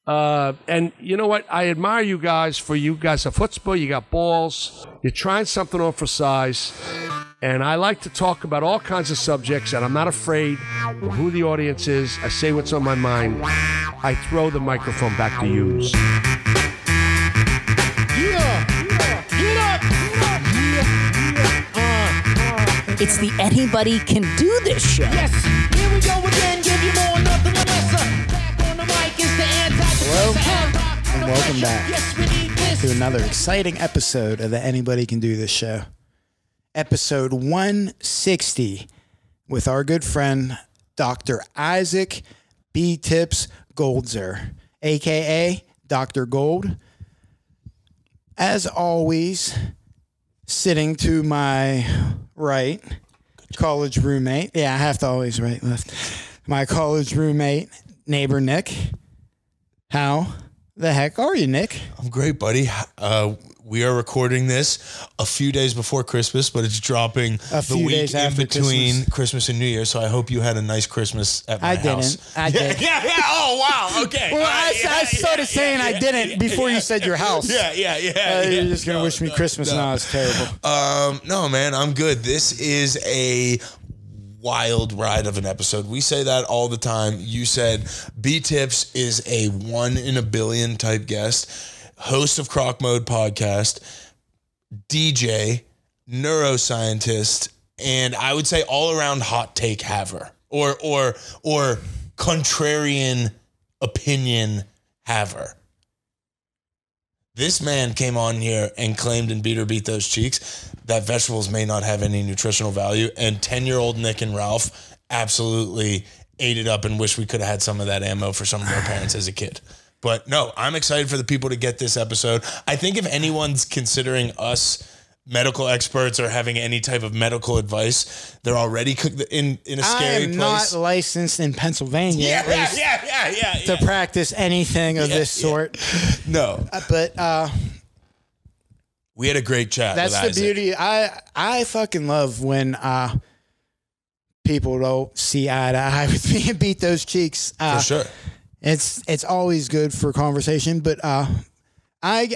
And you know what? I admire you guys for you guys have chutzpah, you got balls, you're trying something on for size. And I like to talk about all kinds of subjects, and I'm not afraid of who the audience is. I say what's on my mind. I throw the microphone back to you. It's the Anybody Can Do This show. Yes, here we go again. Give you more, nothing lesser. Back on the mic is the anti-depressant. And welcome back to another exciting episode of the Anybody Can Do This show. Episode 160 with our good friend, Dr. Isaac B. Tips Goldszer, a.k.a. Dr. Gold. As always, sitting to my right, college roommate. Yeah, I have to always right left. My college roommate, neighbor Nick. How the heck are you, Nick? I'm great, buddy. We are recording this a few days before Christmas, but it's dropping the week in between Christmas and New Year. So I hope you had a nice Christmas at my house. I did. Yeah. Oh, wow. Okay. Well, I started saying I didn't before you said your house. Yeah. You're just going to wish me Christmas. No, it's terrible. No, man, I'm good. This is a wild ride of an episode. We say that all the time. You said B-Tips is a 1 in a billion type guest. Host of Croc Mode podcast, DJ, neuroscientist, and I would say all around hot take haver or contrarian opinion haver. This man came on here and claimed in Beat Those Cheeks that vegetables may not have any nutritional value, and 10-year-old Nick and Ralph absolutely ate it up and wish we could have had some of that ammo for some of our parents as a kid. But no, I'm excited for the people to get this episode. I think if anyone's considering us medical experts or having any type of medical advice, they're already in a scary place. I am not licensed in Pennsylvania to practice anything of this sort. No. But we had a great chat. That's the beauty. I fucking love when people don't see eye to eye with me and beat those cheeks. For sure. It's always good for conversation, but I've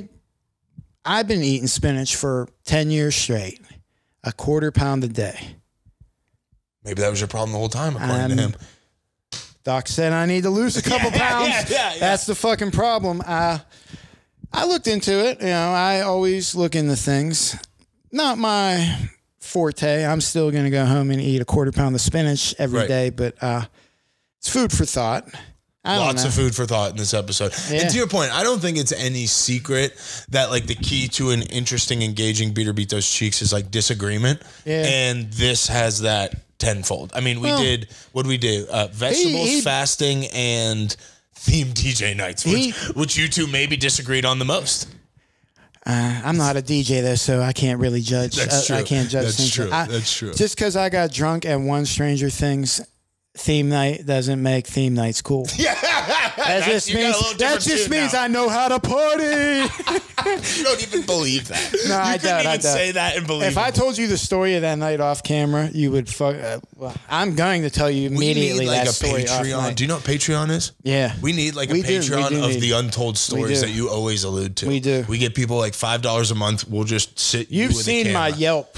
been eating spinach for 10 years straight, a quarter pound a day. Maybe that was your problem the whole time, according to him. Doc said I need to lose a couple pounds. Yeah. That's the fucking problem. I looked into it. You know, I always look into things. Not my forte. I'm still going to go home and eat a quarter pound of spinach every day, but it's food for thought. Lots of food for thought in this episode. Yeah. And to your point, I don't think it's any secret that like the key to an interesting, engaging Beat Those Cheeks is like disagreement. Yeah. And this has that tenfold. I mean, what did we do? Vegetables, fasting, and themed DJ nights, which you two maybe disagreed on the most. I'm not a DJ though, so I can't really judge. That's true. I can't judge That's things. True. That's true. Just because I got drunk at one Stranger Things theme night doesn't make theme nights cool. Yeah, that just means I know how to party. You don't even believe that. No, I don't. You couldn't even say that and believe. If I told you the story of that night off camera, you would fuck. Well, I'm going to tell you immediately like that a story. Patreon. Do you know what Patreon is? Yeah, we need like a Patreon of the untold stories that you always allude to. We do. We get people like $5 a month. We'll just sit. You've seen my Yelp.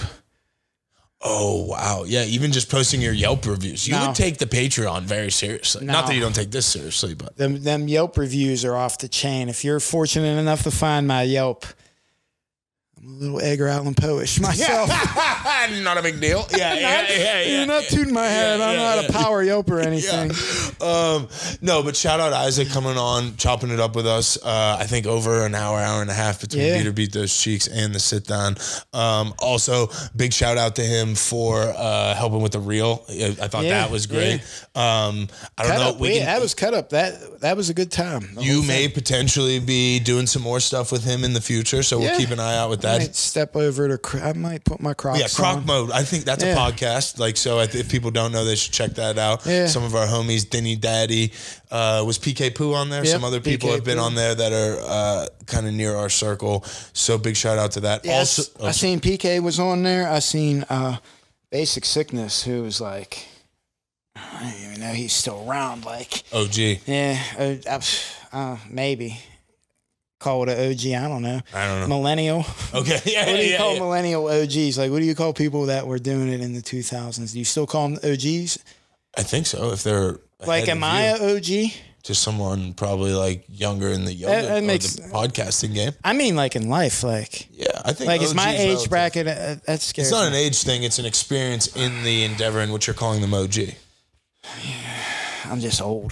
Oh, wow. Yeah, even just posting your Yelp reviews. You would take the Patreon very seriously. No. Not that you don't take this seriously, but... Them Yelp reviews are off the chain. If you're fortunate enough to find my Yelp, I'm a little Edgar Allan Poe-ish myself. Not a big deal. Yeah. You're not tooting my head. I'm not a power Yelp or anything. No, but shout out Isaac coming on, chopping it up with us. I think over an hour and a half between Beat Those Cheeks and the sit down. Also, big shout out to him for helping with the reel. I thought that was great. I don't know. That was cut up. That was a good time. You may potentially be doing some more stuff with him in the future, so we'll keep an eye out with that. I might step over to. I might put my Crocs. Yeah, Croc Mode. I think that's a podcast. Like, so if people don't know, they should check that out. Yeah. Some of our homies, Denny Daddy, was PK Poo on there. Yep, some other people have been on there that are kind of near our circle. So big shout out to that. Yes, I seen PK was on there. I seen Basic Sickness, who was like, I don't even know he's still around. Like OG. Yeah, Maybe. Call it an OG. I don't know. Millennial. Okay. Yeah. What do you call millennial OGs? Like, what do you call people that were doing it in the 2000s? Do you still call them OGs? I think so. If they're like, am I an OG? To someone probably like younger in the yoga the podcasting game. I mean, like in life, like I think like OG it's my is age relative. bracket. That's scary. It's not an age thing. It's an experience in the endeavor in which you're calling them OG. I'm just old.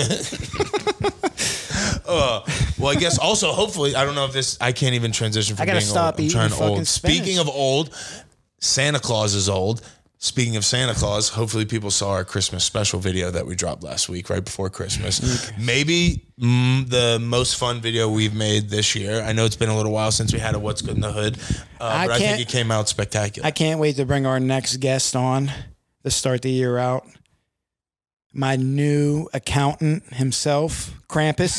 Well, I guess also hopefully I don't know if this. I can't even transition from I gotta being stop old. I'm eating trying fucking old. spinach. Speaking of old, Santa Claus is old. Speaking of Santa Claus, hopefully people saw our Christmas special video that we dropped last week, right before Christmas. Maybe the most fun video we've made this year. I know it's been a little while since we had a What's Good in the Hood, but I think it came out spectacular. I can't wait to bring our next guest on to start the year out. My new accountant himself, Krampus.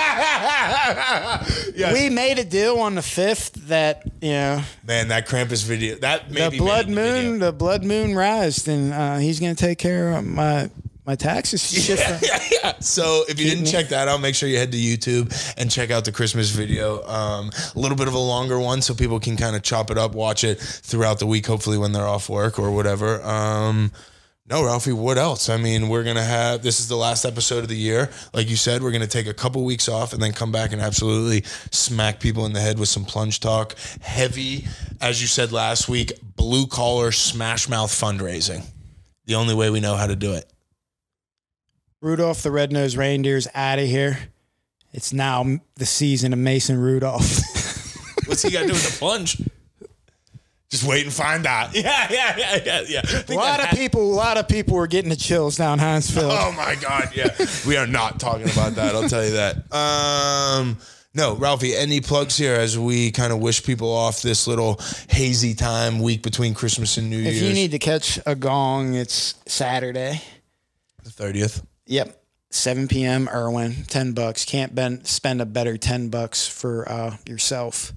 Yes. We made a deal on the 5th that, Man, that Krampus video, that maybe the blood moon rised, and he's going to take care of my taxes. Yeah. So if you didn't check that out, make sure you head to YouTube and check out the Christmas video. A little bit of a longer one so people can kind of chop it up, watch it throughout the week, hopefully when they're off work or whatever. No, Ralphie, what else? I mean, this is the last episode of the year. Like you said, we're going to take a couple weeks off and then come back and absolutely smack people in the head with some plunge talk. Heavy, as you said last week, blue collar smash mouth fundraising. The only way we know how to do it. Rudolph the Red-Nosed Reindeer's out of here. It's now the season of Mason Rudolph. What's he got to do with the plunge? Just wait and find out. Yeah. A lot of people were getting the chills down Hinesfield. Oh my God, yeah. We are not talking about that, I'll tell you that. No, Ralphie, any plugs here as we kind of wish people off this little hazy time week between Christmas and New Year's? If you need to catch a gong, it's Saturday. The 30th? Yep. 7 p.m. Irwin, $10. Can't spend a better $10 for yourself.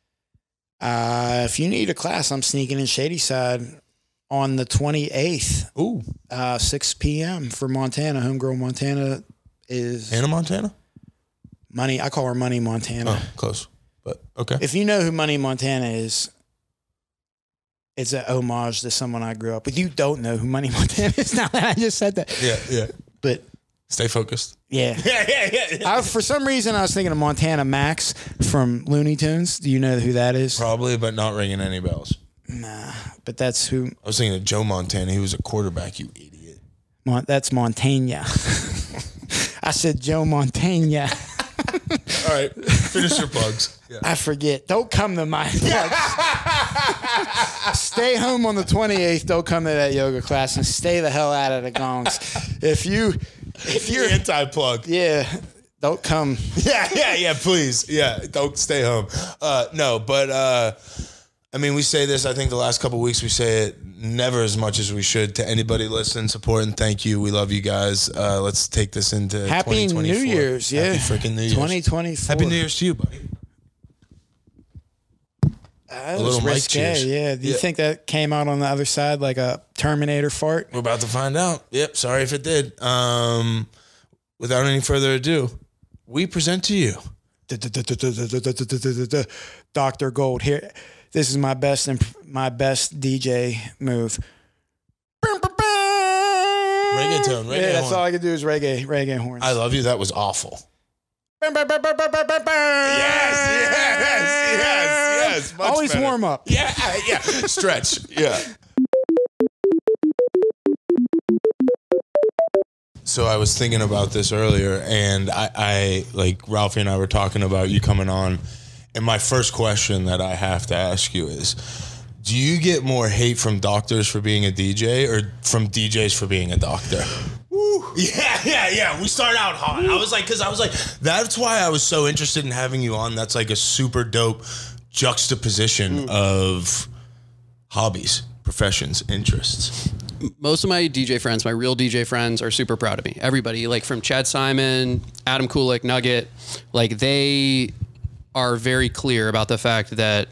If you need a class, I'm sneaking in Shadyside on the 28th. Ooh. 6 p.m. for Montana. Homegirl Montana is... Hannah Montana? I call her Money Montana. Oh, close. But, okay. If you know who Money Montana is, it's an homage to someone I grew up with. You don't know who Money Montana is now that I just said that. Yeah. But... Stay focused. Yeah. For some reason, I was thinking of Montana Max from Looney Tunes. Do you know who that is? Probably, but not ringing any bells. Nah, but that's who. I was thinking of Joe Montana. He was a quarterback, you idiot. That's Montana. I said Joe Montana. All right, finish your plugs. Yeah. I forget. Don't come to my plugs. Stay home on the 28th. Don't come to that yoga class and stay the hell out of the gongs. If you're anti-plug. Yeah. Don't come. Yeah, please. Yeah, don't stay home. No, but I mean, we say this, I think the last couple of weeks we say it never as much as we should to anybody listening, support, and thank you. We love you guys. Let's take this into Happy 2024. New Year's. Yeah. Happy freaking New Year's. 2024. Happy New Year's to you, buddy. A little mic cheers. Yeah. Do you think that came out on the other side like a Terminator fart? We're about to find out. Yep. Sorry if it did. Without any further ado, we present to you Dr. Gold. Here, this is my best DJ move. Reggaeton. Yeah, that's all I can do is reggae horns. I love you. That was awful. Yes. Much Always better. warm up. Yeah. Stretch. Yeah. So I was thinking about this earlier, and I like Ralphie and I were talking about you coming on, and my first question that I have to ask you is, do you get more hate from doctors for being a DJ or from DJs for being a doctor? Woo. Yeah. We started out hot. I was like, that's why I was so interested in having you on. That's like a super dope juxtaposition of hobbies, professions, interests. Most of my DJ friends, my real DJ friends, are super proud of me. Everybody, like from Chad Simon, Adam Kulik, Nugget, like they are very clear about the fact that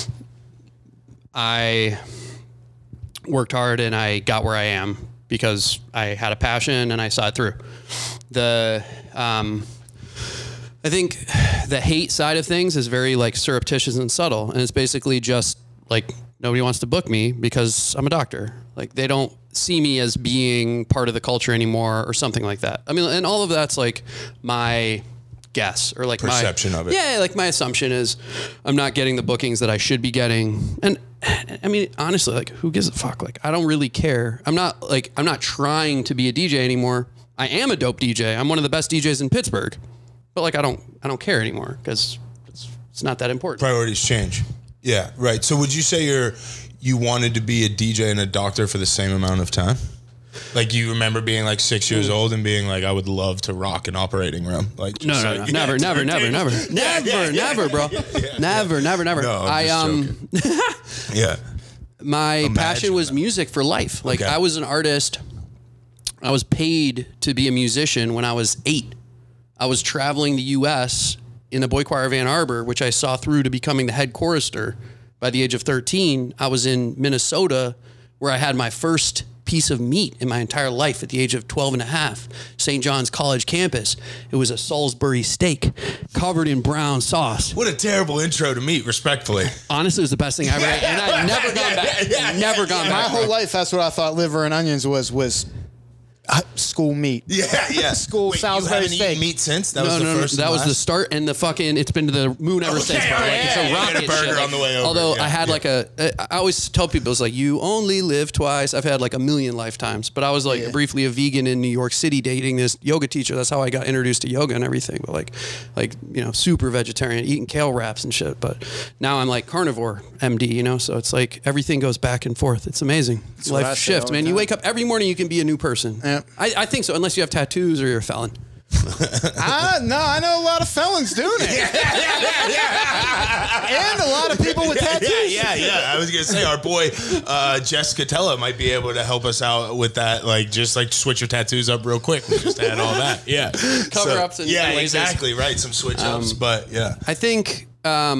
I worked hard and I got where I am because I had a passion and I saw it through. I think the hate side of things is very like surreptitious and subtle. And it's basically just like, nobody wants to book me because I'm a doctor. Like they don't see me as being part of the culture anymore or something like that. I mean, and all of that's like my guess or like perception of it. Yeah. Like my assumption is I'm not getting the bookings that I should be getting. And I mean, honestly, like who gives a fuck? Like, I don't really care. I'm not trying to be a DJ anymore. I am a dope DJ. I'm one of the best DJs in Pittsburgh, but like, I don't care anymore because it's not that important. Priorities change. Yeah. Right. So would you say you wanted to be a DJ and a doctor for the same amount of time? Like you remember being like 6 years old and being like, I would love to rock an operating room. Like no, never, bro. Never. No, I'm just joking. Yeah. My passion was music for life. Like I was an artist. I was paid to be a musician when I was 8. I was traveling the U.S. in the boy choir of Ann Arbor, which I saw through to becoming the head chorister. By the age of 13, I was in Minnesota where I had my first piece of meat in my entire life at the age of 12 and a half. St. John's College campus. It was a Salisbury steak covered in brown sauce. What a terrible intro to meat, respectfully. Honestly, it was the best thing I ever ate. And I've never gone back. Never gone back. My whole life, that's what I thought liver and onions was school meat. Yeah. School Salisbury steak. steak. Meat since? That was the start and the fucking, it's been to the moon ever since. Bro. Like, it's a rocket burger shit. on the way over. Although I had I always tell people, it's like, you only live twice. I've had like a million lifetimes, but I was like briefly a vegan in New York City dating this yoga teacher. That's how I got introduced to yoga and everything. But like, you know, super vegetarian, eating kale wraps and shit. But now I'm like carnivore MD, you know? So it's like everything goes back and forth. It's amazing. Life shift, man. You wake up every morning, you can be a new person. Yeah. I think so. Unless you have tattoos or you're a felon. No, I know a lot of felons doing it. And a lot of people with tattoos. Yeah. I was going to say, our boy, Jess Catella might be able to help us out with that. Like, just like switch your tattoos up real quick. We just add all that. Yeah. Cover-ups and lasers. Exactly. Right. Some switch-ups, but yeah. I think,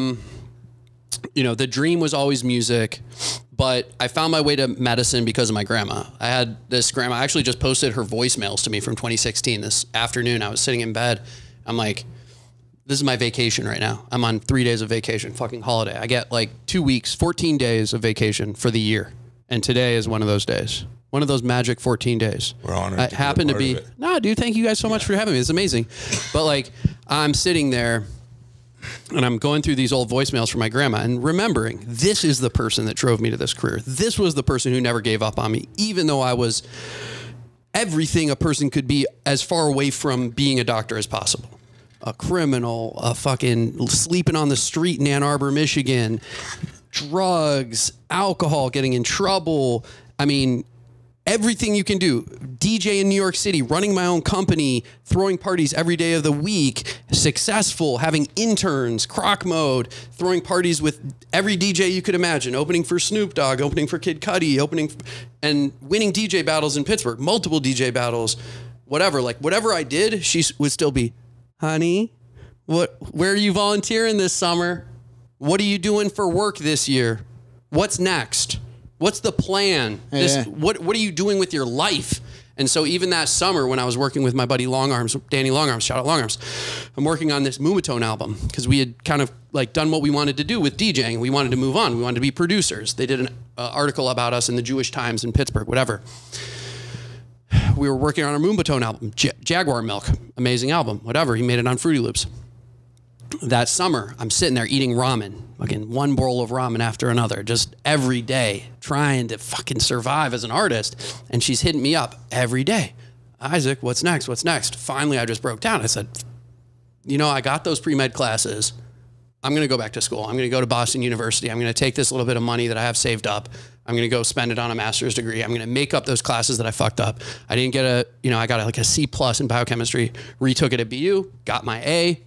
you know, the dream was always music. But I found my way to medicine because of my grandma. I had this grandma, I actually just posted her voicemails to me from 2016 this afternoon. I was sitting in bed. I'm like, this is my vacation right now. I'm on 3 days of vacation, fucking holiday. I get like 2 weeks, 14 days of vacation for the year. And today is one of those days. One of those magic 14 days. We're honored. I happen to be, no, dude, thank you guys so much for having me. It's amazing. But like, I'm sitting there and I'm going through these old voicemails from my grandma and remembering this is the person that drove me to this career. This was the person who never gave up on me, even though I was everything a person could be as far away from being a doctor as possible. A criminal, a fucking sleeping on the street in Ann Arbor, Michigan, drugs, alcohol, getting in trouble. I mean, everything you can do. DJ in New York City, running my own company, throwing parties every day of the week, successful, having interns, croc mode, throwing parties with every DJ you could imagine, opening for Snoop Dogg, opening for Kid Cudi, and winning DJ battles in Pittsburgh, multiple DJ battles, whatever. Like whatever I did, she would still be, honey, where are you volunteering this summer? What are you doing for work this year? What's next? What's the plan? What are you doing with your life? And so even that summer when I was working with my buddy Longarms, Danny Longarms, shout out Longarms, I'm working on this Moomatone album because we had kind of like done what we wanted to do with DJing. We wanted to move on. We wanted to be producers. They did an article about us in the Jewish Times in Pittsburgh, whatever. We were working on our Moomatone album, Jaguar Milk, amazing album, whatever. He made it on Fruity Loops. That summer, I'm sitting there eating ramen, fucking one bowl of ramen after another, just every day, trying to fucking survive as an artist. And she's hitting me up every day. Isaac, what's next? What's next? Finally, I just broke down. I said, you know, I got those pre-med classes. I'm going to go back to school. I'm going to go to Boston University. I'm going to take this little bit of money that I have saved up. I'm going to go spend it on a master's degree. I'm going to make up those classes that I fucked up. I didn't get I got like a C+ in biochemistry, retook it at BU, got my A.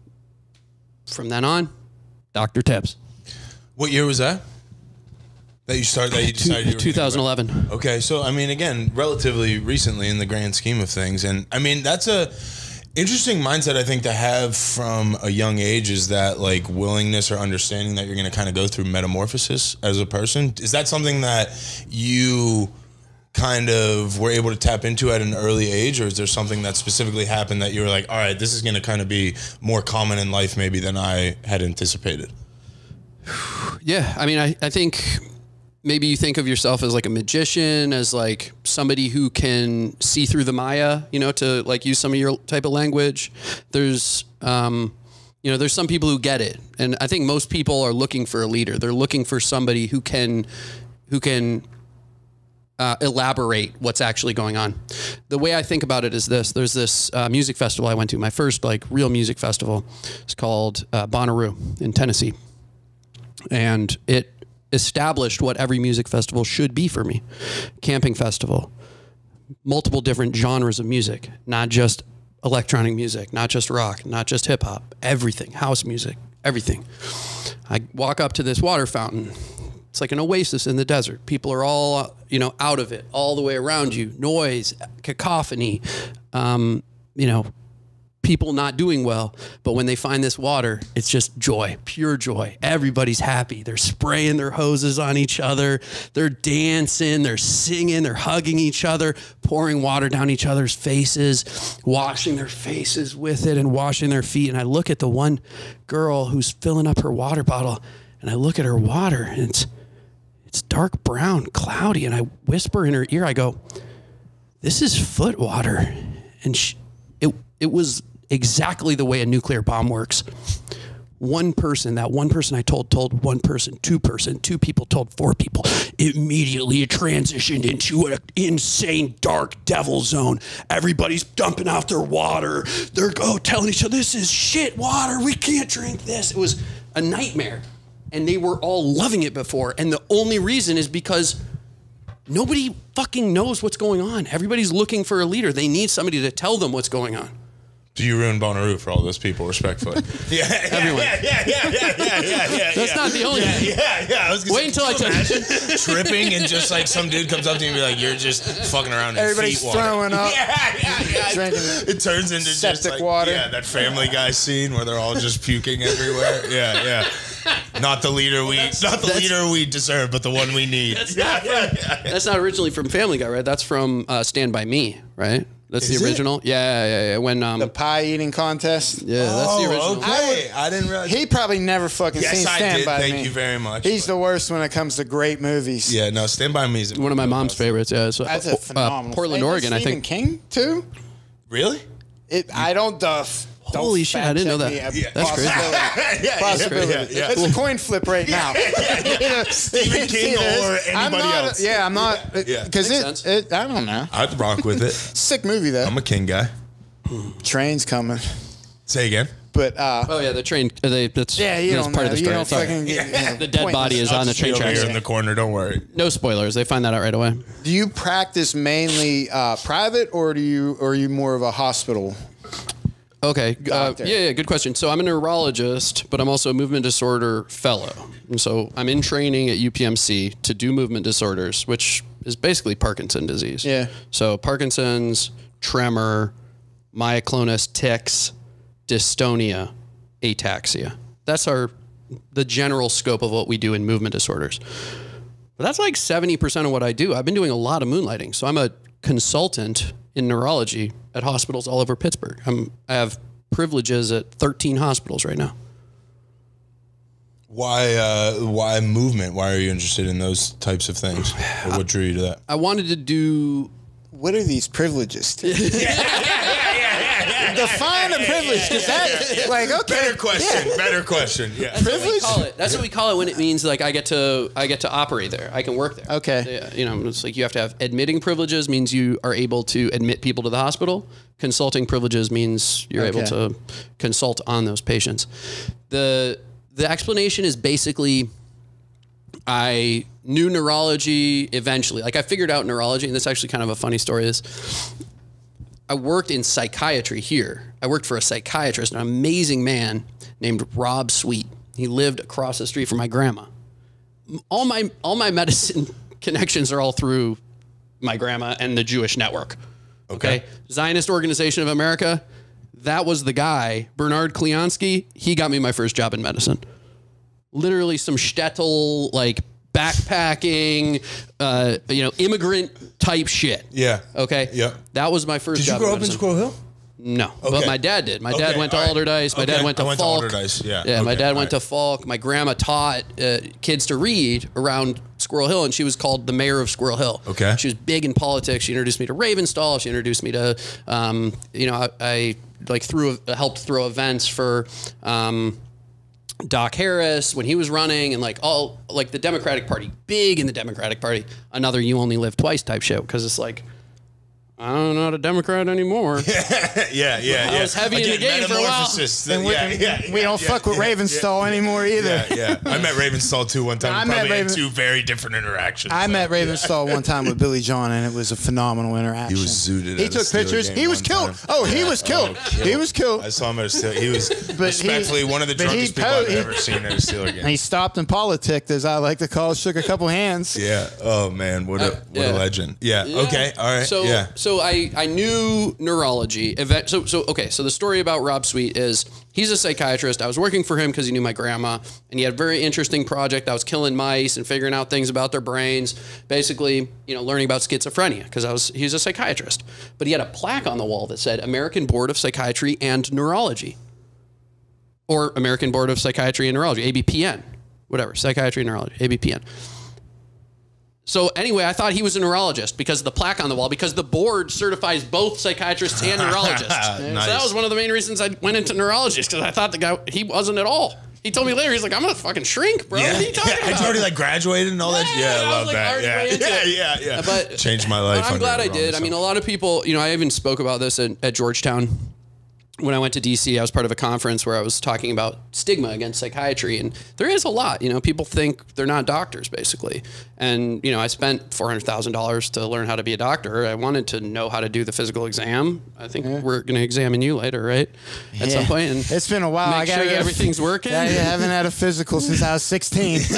From then on, Dr. Tips. What year was that? That you decided you were 2011. Okay, so I mean, again, relatively recently in the grand scheme of things, and I mean that's a interesting mindset I think to have from a young age, is that like willingness or understanding that you're going to kind of go through metamorphosis as a person. Is that something that you kind of were able to tap into at an early age, or is there something that specifically happened that you were like, all right, this is going to kind of be more common in life maybe than I had anticipated? Yeah, I mean, I think maybe you think of yourself as like a magician, as like somebody who can see through the Maya, you know, to like use some of your type of language. There's, you know, there's some people who get it. And I think most people are looking for a leader. They're looking for somebody who can elaborate what's actually going on. The way I think about it is this. There's this music festival I went to, my first like real music festival. It's called Bonnaroo in Tennessee. And it established what every music festival should be for me. Camping festival, multiple different genres of music, not just electronic music, not just rock, not just hip hop, everything, house music, everything. I walk up to this water fountain. It's like an oasis in the desert. People are all, you know, out of it all the way around you. Noise, cacophony, you know, people not doing well. But when they find this water, it's just joy, pure joy. Everybody's happy. They're spraying their hoses on each other. They're dancing, they're singing, they're hugging each other, pouring water down each other's faces, washing their faces with it and washing their feet. And I look at the one girl who's filling up her water bottle, and I look at her water, and it's dark brown, cloudy. And I whisper in her ear, I go, this is foot water. And it was exactly the way a nuclear bomb works. One person I told one person, two people told four people. Immediately it transitioned into an insane dark devil zone. Everybody's dumping out their water. They're telling each other, this is shit water. We can't drink this. It was a nightmare. And they were all loving it before. And the only reason is because nobody fucking knows what's going on. Everybody's looking for a leader. They need somebody to tell them what's going on. Do you ruin Bonnaroo for all those people, respectfully? Everyone. Yeah. That's not the only thing. I was gonna Wait until I tell you. Tripping and just like some dude comes up to you and be like, you're just fucking around in Everybody's feet water. throwing up. Drinking it turns into septic just like, water. Yeah, that Family Guy scene where they're all just puking everywhere. Yeah. Not the leader we deserve, but the one we need. That's not originally from Family Guy, right? That's from Stand By Me, right? That's Is the it? original. Yeah. When The pie eating contest. yeah, that's the original. Okay. I didn't realize. He probably never fucking Yes, seen I Stand did. By Thank Me. you very much. He's the worst when it comes to great movies. Yeah, no, Stand By Me is One of my mom's favorites. Yeah, so That's a phenomenal. Portland, Hey, Oregon. I Stephen think. King too. Really? I don't. Holy shit! I didn't know that. That's crazy. Possibility. Yeah. It's a coin flip right now. Stephen King or anybody else. Yeah, I'm not. Yeah. Because Makes I don't know. I'd rock with it. Sick movie though. I'm a King guy. Train's coming, Say again. but Oh yeah, the train. That's yeah, you that's don't part know. of the You story. don't Sorry. fucking get, The dead body is on the train Over tracks. here in the corner. Don't worry. No spoilers. They find that out right away. Do you practice mainly private, or are you more of a hospital? Okay. Doctor. Yeah. Good question. So I'm a neurologist, but I'm also a movement disorder fellow. And so I'm in training at UPMC to do movement disorders, which is basically Parkinson's disease. Yeah. So Parkinson's, tremor, myoclonus, tics, dystonia, ataxia. That's the general scope of what we do in movement disorders. But that's like 70% of what I do. I've been doing a lot of moonlighting. So I'm a consultant in neurology at hospitals all over Pittsburgh. I have privileges at 13 hospitals right now. Why movement? Why are you interested in those types of things? Or what drew you to that? I wanted to do... What are these privileges? Define a privilege, because that, like, okay, Better question. Yeah. privilege. That's what we call it when it means like I get to operate there. I can work there. Okay. Yeah, you know, it's like you have to have admitting privileges means you are able to admit people to the hospital. Consulting privileges means you're able to consult on those patients. The explanation is basically I knew neurology eventually. Like I figured out neurology, and that's actually kind of a funny story is I worked in psychiatry here. I worked for a psychiatrist, an amazing man named Rob Sweet. He lived across the street from my grandma. All my medicine connections are all through my grandma and the Jewish Network. Okay. Zionist Organization of America. That was the guy, Bernard Kleonsky. He got me my first job in medicine. Literally some shtetl, like backpacking, immigrant type shit. Yeah. Okay. Yep. That was my first Did you job. grow in up in medicine. Squirrel Hill? No, Okay. but my dad did. My dad went to Alderdice. My dad went to I went Falk. to Alderdice, yeah. Yeah, my Okay, dad went to all right. Falk. My grandma taught kids to read around Squirrel Hill, and she was called the mayor of Squirrel Hill. Okay. She was big in politics. She introduced me to Ravenstall. She introduced me to, I helped throw events for Doc Harris when he was running, and the Democratic Party, big in the Democratic Party. Another "you only live twice" type shit, because it's like, I'm not a Democrat anymore. Yeah. I was heavy in the game for a while. And we don't fuck with Ravenstall anymore either. Yeah. I met Ravenstall too one time. I We met probably had Raven- two very different interactions. I met Ravenstall one time with Billy John, and it was a phenomenal interaction. He was zooted. He at a took Steeler pictures. game He was one killed. time. Oh, he was killed. He was killed. I saw him at a Steeler. He was But respectfully one of the but he drunkest people po- I've he- ever seen at a Steeler And game. he stopped and politicked, as I like to call it, shook a couple hands. Yeah. Oh man, what a legend. Yeah. Okay. All right. So I knew neurology. So the story about Rob Sweet is he's a psychiatrist. I was working for him because he knew my grandma, and he had a very interesting project. I was killing mice and figuring out things about their brains, basically, learning about schizophrenia because he's a psychiatrist. But he had a plaque on the wall that said American Board of Psychiatry and Neurology, or American Board of Psychiatry and Neurology, ABPN, whatever, Psychiatry and Neurology, ABPN. So anyway, I thought he was a neurologist because of the plaque on the wall, because the board certifies both psychiatrists and neurologists. Nice. So that was one of the main reasons I went into neurologist, because I thought the guy, he wasn't at all. He told me later, he's like, I'm going to fucking shrink, bro. What are you talking about? Had you already graduated and all that? Yeah, I I love was, that. already way into it. Yeah. But changed my life. I'm glad I did. I mean, a lot of people, I even spoke about this at Georgetown. When I went to DC, I was part of a conference where I was talking about stigma against psychiatry, and there is a lot. People think they're not doctors, basically. And I spent $400,000 to learn how to be a doctor. I wanted to know how to do the physical exam. I think we're going to examine you later, right? At some point. And it's been a while. Make I gotta sure get everything's working. I haven't had a physical since I was 16. Is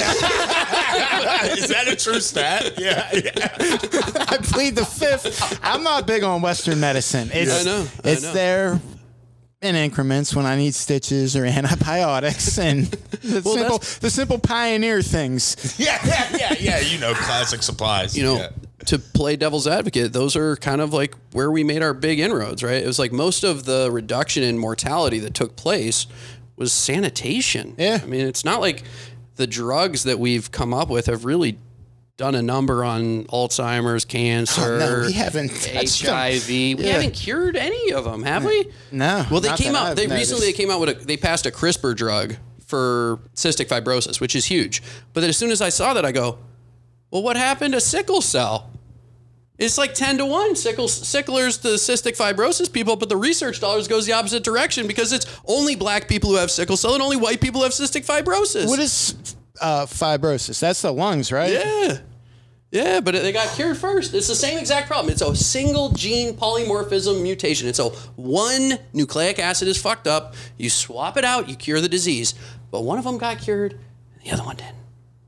that a true stat? Yeah. I plead the fifth. I'm not big on Western medicine. I know. It's there in increments when I need stitches or antibiotics and the simple pioneer things. Yeah. Classic supplies. To play devil's advocate, those are kind of like where we made our big inroads, right? It was like most of the reduction in mortality that took place was sanitation. Yeah. I mean, it's not like the drugs that we've come up with have really done a number on Alzheimer's, cancer, No, we haven't touched them. HIV. We haven't cured any of them, have we? No. Well, they not came that out. I've They noticed. recently came out with they passed a CRISPR drug for cystic fibrosis, which is huge. But then as soon as I saw that, I go, well, what happened to sickle cell? It's like 10-1. Sicklers to cystic fibrosis people, but the research dollars goes the opposite direction because it's only black people who have sickle cell and only white people who have cystic fibrosis. What is fibrosis? That's the lungs, right? Yeah, but they got cured first. It's the same exact problem. It's a single gene polymorphism mutation. It's one nucleic acid is fucked up. You swap it out, you cure the disease. But one of them got cured, and the other one didn't.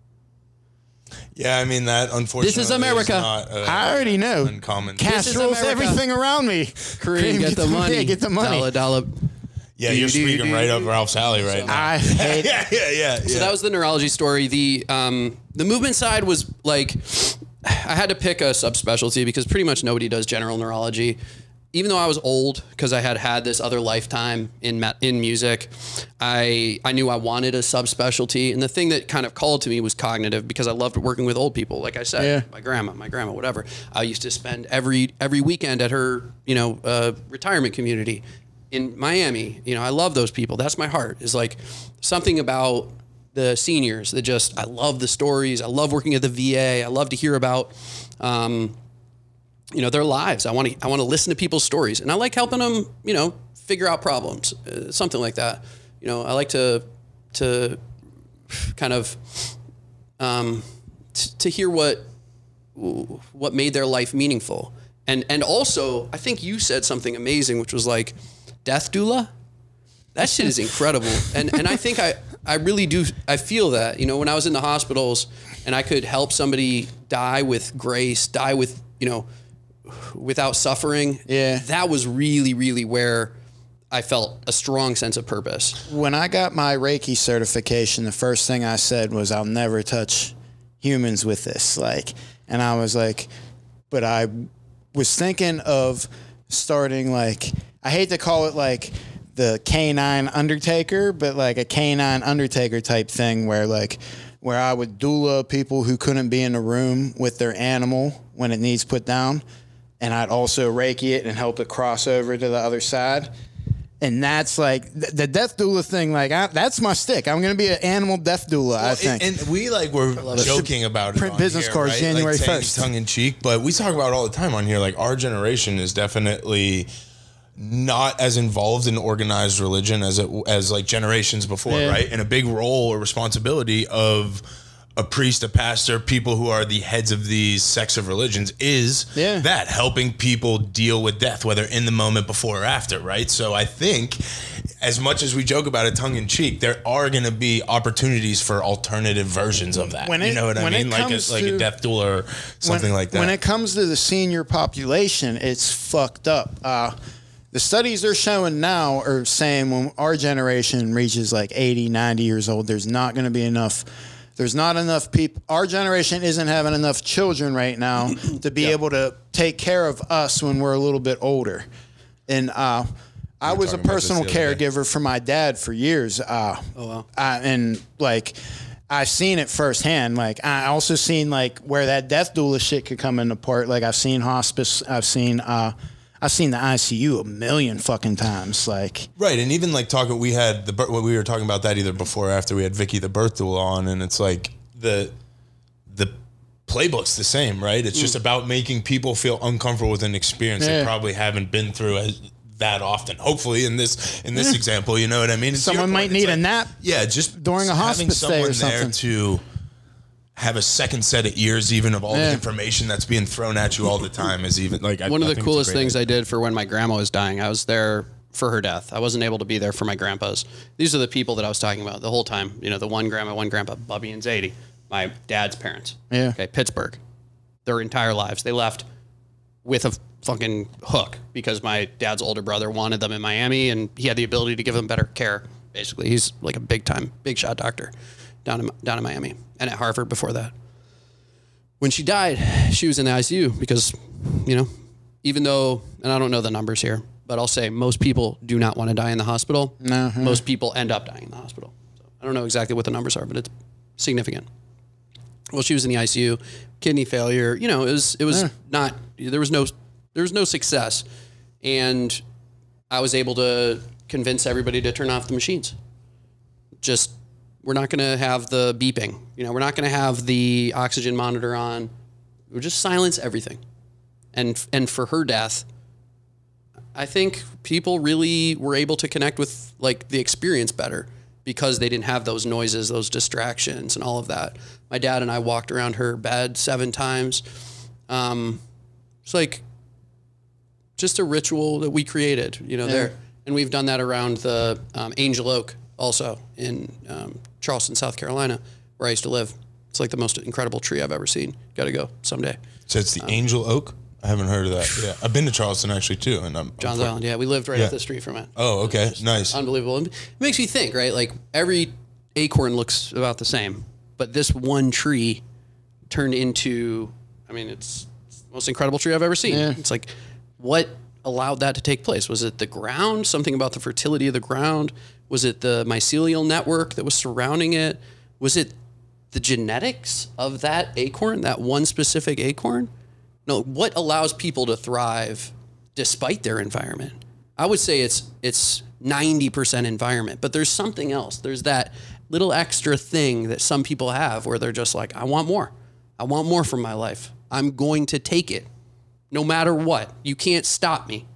Yeah, I mean that. Unfortunately, This is America. not I already know. uncommon. Cash is rules America. everything around me. Cream, get the money. Yeah, get the money. Dollar. Yeah, you're speaking right up Ralph's alley right now. I hate Yeah. So that was the neurology story. The movement side was like, I had to pick a subspecialty because pretty much nobody does general neurology. Even though I was old, because I had this other lifetime in music, I knew I wanted a subspecialty. And the thing that kind of called to me was cognitive, because I loved working with old people. Like I said, Yeah. my grandma, whatever. I used to spend every weekend at her, retirement community in Miami. I love those people. That's my heart. Is like something about the seniors that I love the stories. I love working at the VA. I love to hear about, their lives. I want to listen to people's stories, and I like helping them, figure out problems, something like that. I like to kind of to hear what made their life meaningful, and also I think you said something amazing, which was like death doula. That shit is incredible, and I think I really do. I feel that when I was in the hospitals and I could help somebody die with grace, die with without suffering. Yeah. That was really, really where I felt a strong sense of purpose. When I got my Reiki certification, the first thing I said was, I'll never touch humans with this. Like, and I was like, but I was thinking of starting, like, I hate to call it like the canine undertaker, but like a canine undertaker type thing where I would doula people who couldn't be in the room with their animal when it needs put down. And I'd also reiki it and help it cross over to the other side. And that's like the death doula thing. Like that's my stick. I'm going to be an animal death doula. Well, I think. And we were joking about it. Print business here, cards right? January like 1st. Tongue in cheek, but we talk about it all the time on here. Like our generation is definitely not as involved in organized religion as like generations before, right? And a big role or responsibility of a priest, a pastor, people who are the heads of these sects of religions is that helping people deal with death, whether in the moment, before or after, right? So I think as much as we joke about it tongue in cheek, there are going to be opportunities for alternative versions of that. You know what I mean? Like a death doula or something like that. When it comes to the senior population, it's fucked up. The studies they're showing now are saying when our generation reaches like 80, 90 years old, there's not going to be enough. There's not enough people. Our generation isn't having enough children right now to be able to take care of us when we're a little bit older. And I was a personal caregiver for my dad for years. Oh, wow. And like, I've seen it firsthand. Like, I also seen like where that death doula shit could come into part. Like, I've seen hospice. I've seen the ICU a million fucking times. Like, right. And even like we were talking about that either before or after we had Vicky, the birth doula, on, and it's like the playbook's the same, right? It's just about making people feel uncomfortable with an experience they probably haven't been through that often. Hopefully in this example, you know what I mean? Someone might need a nap. Yeah. Just during a hospice stay or something. There to have a second set of ears, even of all the information that's being thrown at you all the time, is even like one of the coolest things I did for when my grandma was dying. I was there for her death. I wasn't able to be there for my grandpa's. These are the people that I was talking about the whole time. You know, the one grandpa, Bubby and Zadie, my dad's parents. Yeah. Okay, Pittsburgh. Their entire lives. They left with a fucking hook because my dad's older brother wanted them in Miami and he had the ability to give them better care. Basically, he's like a big shot doctor down in Miami and at Harvard before that. When she died, she was in the ICU because, you know, even though, and I don't know the numbers here, but I'll say most people do not want to die in the hospital. Most people end up dying in the hospital. So I don't know exactly what the numbers are, but it's significant. Well, she was in the ICU, kidney failure. You know, it was not. There was no success, and I was able to convince everybody to turn off the machines. Just, we're not going to have the beeping. You know, we're not going to have the oxygen monitor on. We'll just silence everything. And for her death, I think people really were able to connect with like the experience better because they didn't have those noises, those distractions and all of that. My dad and I walked around her bed 7 times. It's like just a ritual that we created, you know, there. And we've done that around the Angel Oak also in Charleston, South Carolina, where I used to live. It's like the most incredible tree I've ever seen. Got to go someday. So it's the Angel Oak? I haven't heard of that. Yeah, I've been to Charleston actually too, and Johns Island. Yeah, we lived right up the street from it. Oh, okay, nice, unbelievable. It makes me think, right? Like every acorn looks about the same, but this one tree turned into, I mean, it's the most incredible tree I've ever seen. Yeah. It's like, what allowed that to take place? Was it the ground? Something about the fertility of the ground? Was it the mycelial network that was surrounding it? Was it the genetics of that acorn, that one specific acorn? No, what allows people to thrive despite their environment? I would say it's 90% environment, but there's something else. There's that little extra thing that some people have where they're just like, I want more. I want more from my life. I'm going to take it no matter what. You can't stop me.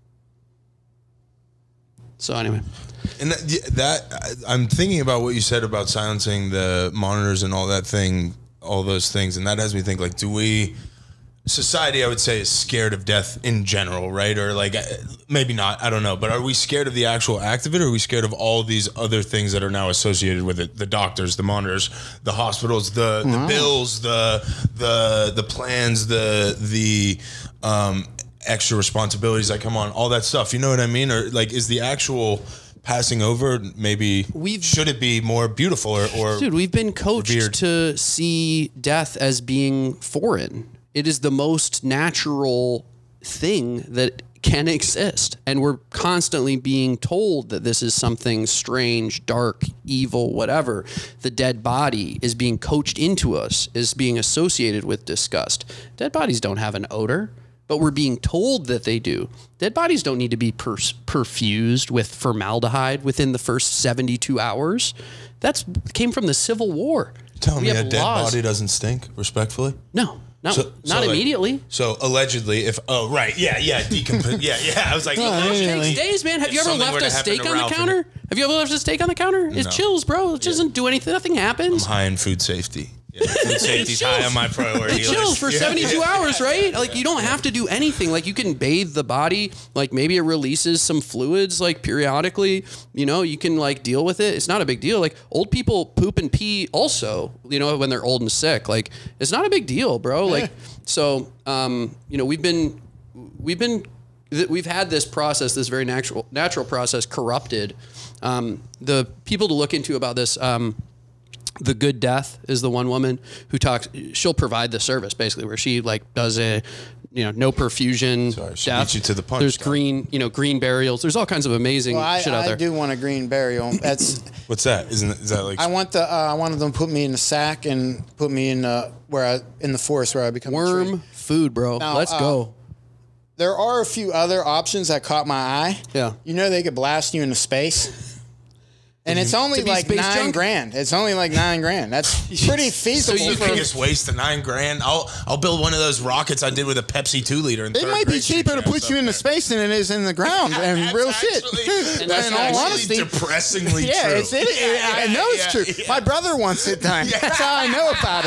So anyway. And that I'm thinking about what you said about silencing the monitors and all that thing, all those things. And that has me think, like, society, I would say, is scared of death in general, right? Or like, maybe not, I don't know. But are we scared of the actual act of it? Or are we scared of all these other things that are now associated with it? The doctors, the monitors, the hospitals, the bills, the plans, the extra responsibilities that come on, all that stuff. You know what I mean? Or like, is the actual passing over? Maybe should it be more beautiful or dude, we've been coached revered? to see death as being foreign. It is the most natural thing that can exist. And we're constantly being told that this is something strange, dark, evil, whatever. The dead body is being coached into us, is being associated with disgust. Dead bodies don't have an odor, but we're being told that they do. Dead bodies don't need to be perfused with formaldehyde within the first 72 hours. That came from the Civil War. Telling We me a have dead laws. body doesn't stink, respectfully? No. Not like, immediately. So allegedly, if decompose. Yeah. I was like, It takes days, man. Have you ever something left were to a happen steak to on the Ralph counter? Have you ever left a steak on the counter? It chills, bro. It doesn't do anything. Nothing happens. I'm high in food safety. Yeah, food safety's high on my priority It chills for 72 hours, right? Like, you don't have to do anything. Like, you can bathe the body. Like, maybe it releases some fluids, like, periodically. You know, you can, like, deal with it. It's not a big deal. Like, old people poop and pee also, you know, when they're old and sick. Like, it's not a big deal, bro. Like, so, you know, we've had this process, this very natural process corrupted. The people to look into about this, The Good Death is the one woman who talks. She'll provide the service basically, where she like does a, you know, no perfusion death. beat you to the punch, There's though. green burials. There's all kinds of amazing shit out there. I do want a green burial. That's What's that? Is that like? I wanted them to put me in a sack and put me in in the forest where I become a Worm tree. food, bro. Now, Let's go. There are a few other options that caught my eye. Yeah. You know they could blast you into space. And it's only To be like space junk? $9,000. It's only like $9,000. That's pretty feasible. the biggest waste of $9,000. I'll build one of those rockets I did with a Pepsi 2-liter. It might be cheaper to put you in the space than it is in the ground. And real shit. That's in all honesty, depressingly yeah, true. I know it's true. Yeah. My brother wants it done. That's how I know about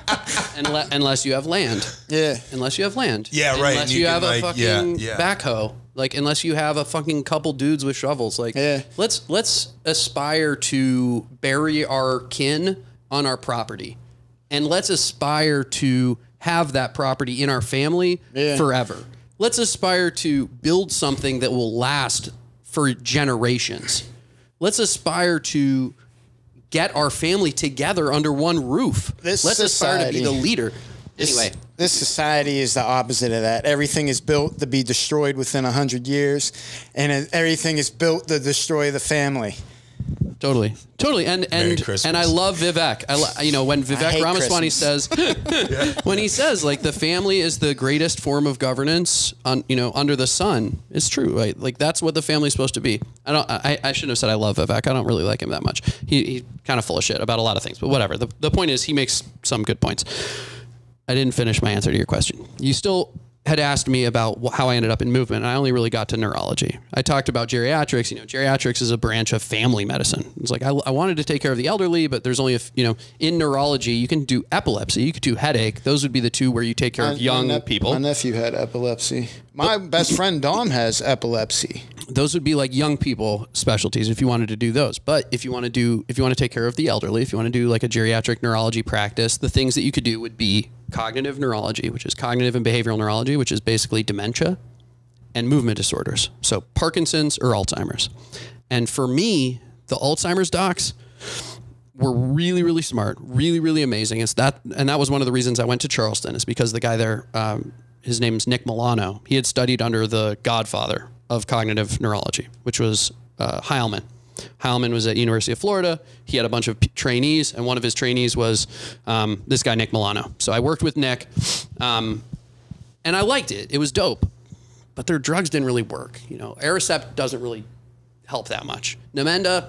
it. Unless you have land. Yeah. Unless you have land. Yeah, right. Unless And you you have can, a like, fucking yeah. backhoe. Like, unless you have a fucking couple dudes with shovels. Like, let's aspire to bury our kin on our property. And let's aspire to have that property in our family forever. Let's aspire to build something that will last for generations. Let's aspire to get our family together under one roof. Let's aspire to be the leader. Anyway. This society is the opposite of that. Everything is built to be destroyed within 100 years, and everything is built to destroy the family. Totally. And I love Vivek. When Vivek Ramaswamy says, when he says like the family is the greatest form of governance under the sun, it's true, right? Like that's what the family's supposed to be. I shouldn't have said I love Vivek. I don't really like him that much. He's kind of full of shit about a lot of things, but whatever. The point is he makes some good points. I didn't finish my answer to your question. You still had asked me about how I ended up in movement, and I only really got to neurology. I talked about geriatrics. Geriatrics is a branch of family medicine. It's like I wanted to take care of the elderly, but there's only in neurology you can do epilepsy, you could do headache. Those would be the two where you take care of young people. My nephew had epilepsy. My best friend Dom has epilepsy. Those would be like young people specialties if you wanted to do those. But if you want to take care of the elderly, if you want to do like a geriatric neurology practice, the things that you could do would be cognitive neurology, which is cognitive and behavioral neurology, which is basically dementia, and movement disorders. So Parkinson's or Alzheimer's. And for me, the Alzheimer's docs were really, really smart, really, really amazing. And that was one of the reasons I went to Charleston, is because the guy there, his name's Nick Milano. He had studied under the godfather of cognitive neurology, which was Heilman. Heilman was at University of Florida. He had a bunch of trainees, and one of his trainees was this guy, Nick Milano. So I worked with Nick, and I liked it. It was dope. But their drugs didn't really work. Aricept doesn't really help that much. Namenda,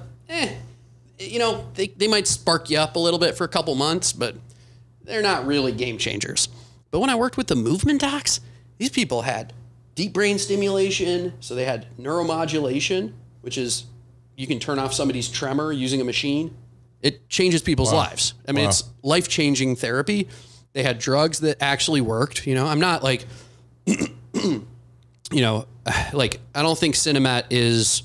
they might spark you up a little bit for a couple months, but they're not really game changers. But when I worked with the movement docs, these people had deep brain stimulation. So they had neuromodulation, which is you can turn off somebody's tremor using a machine. It changes people's lives. I mean, it's life-changing therapy. They had drugs that actually worked. I'm not like, like I don't think Cinemat is,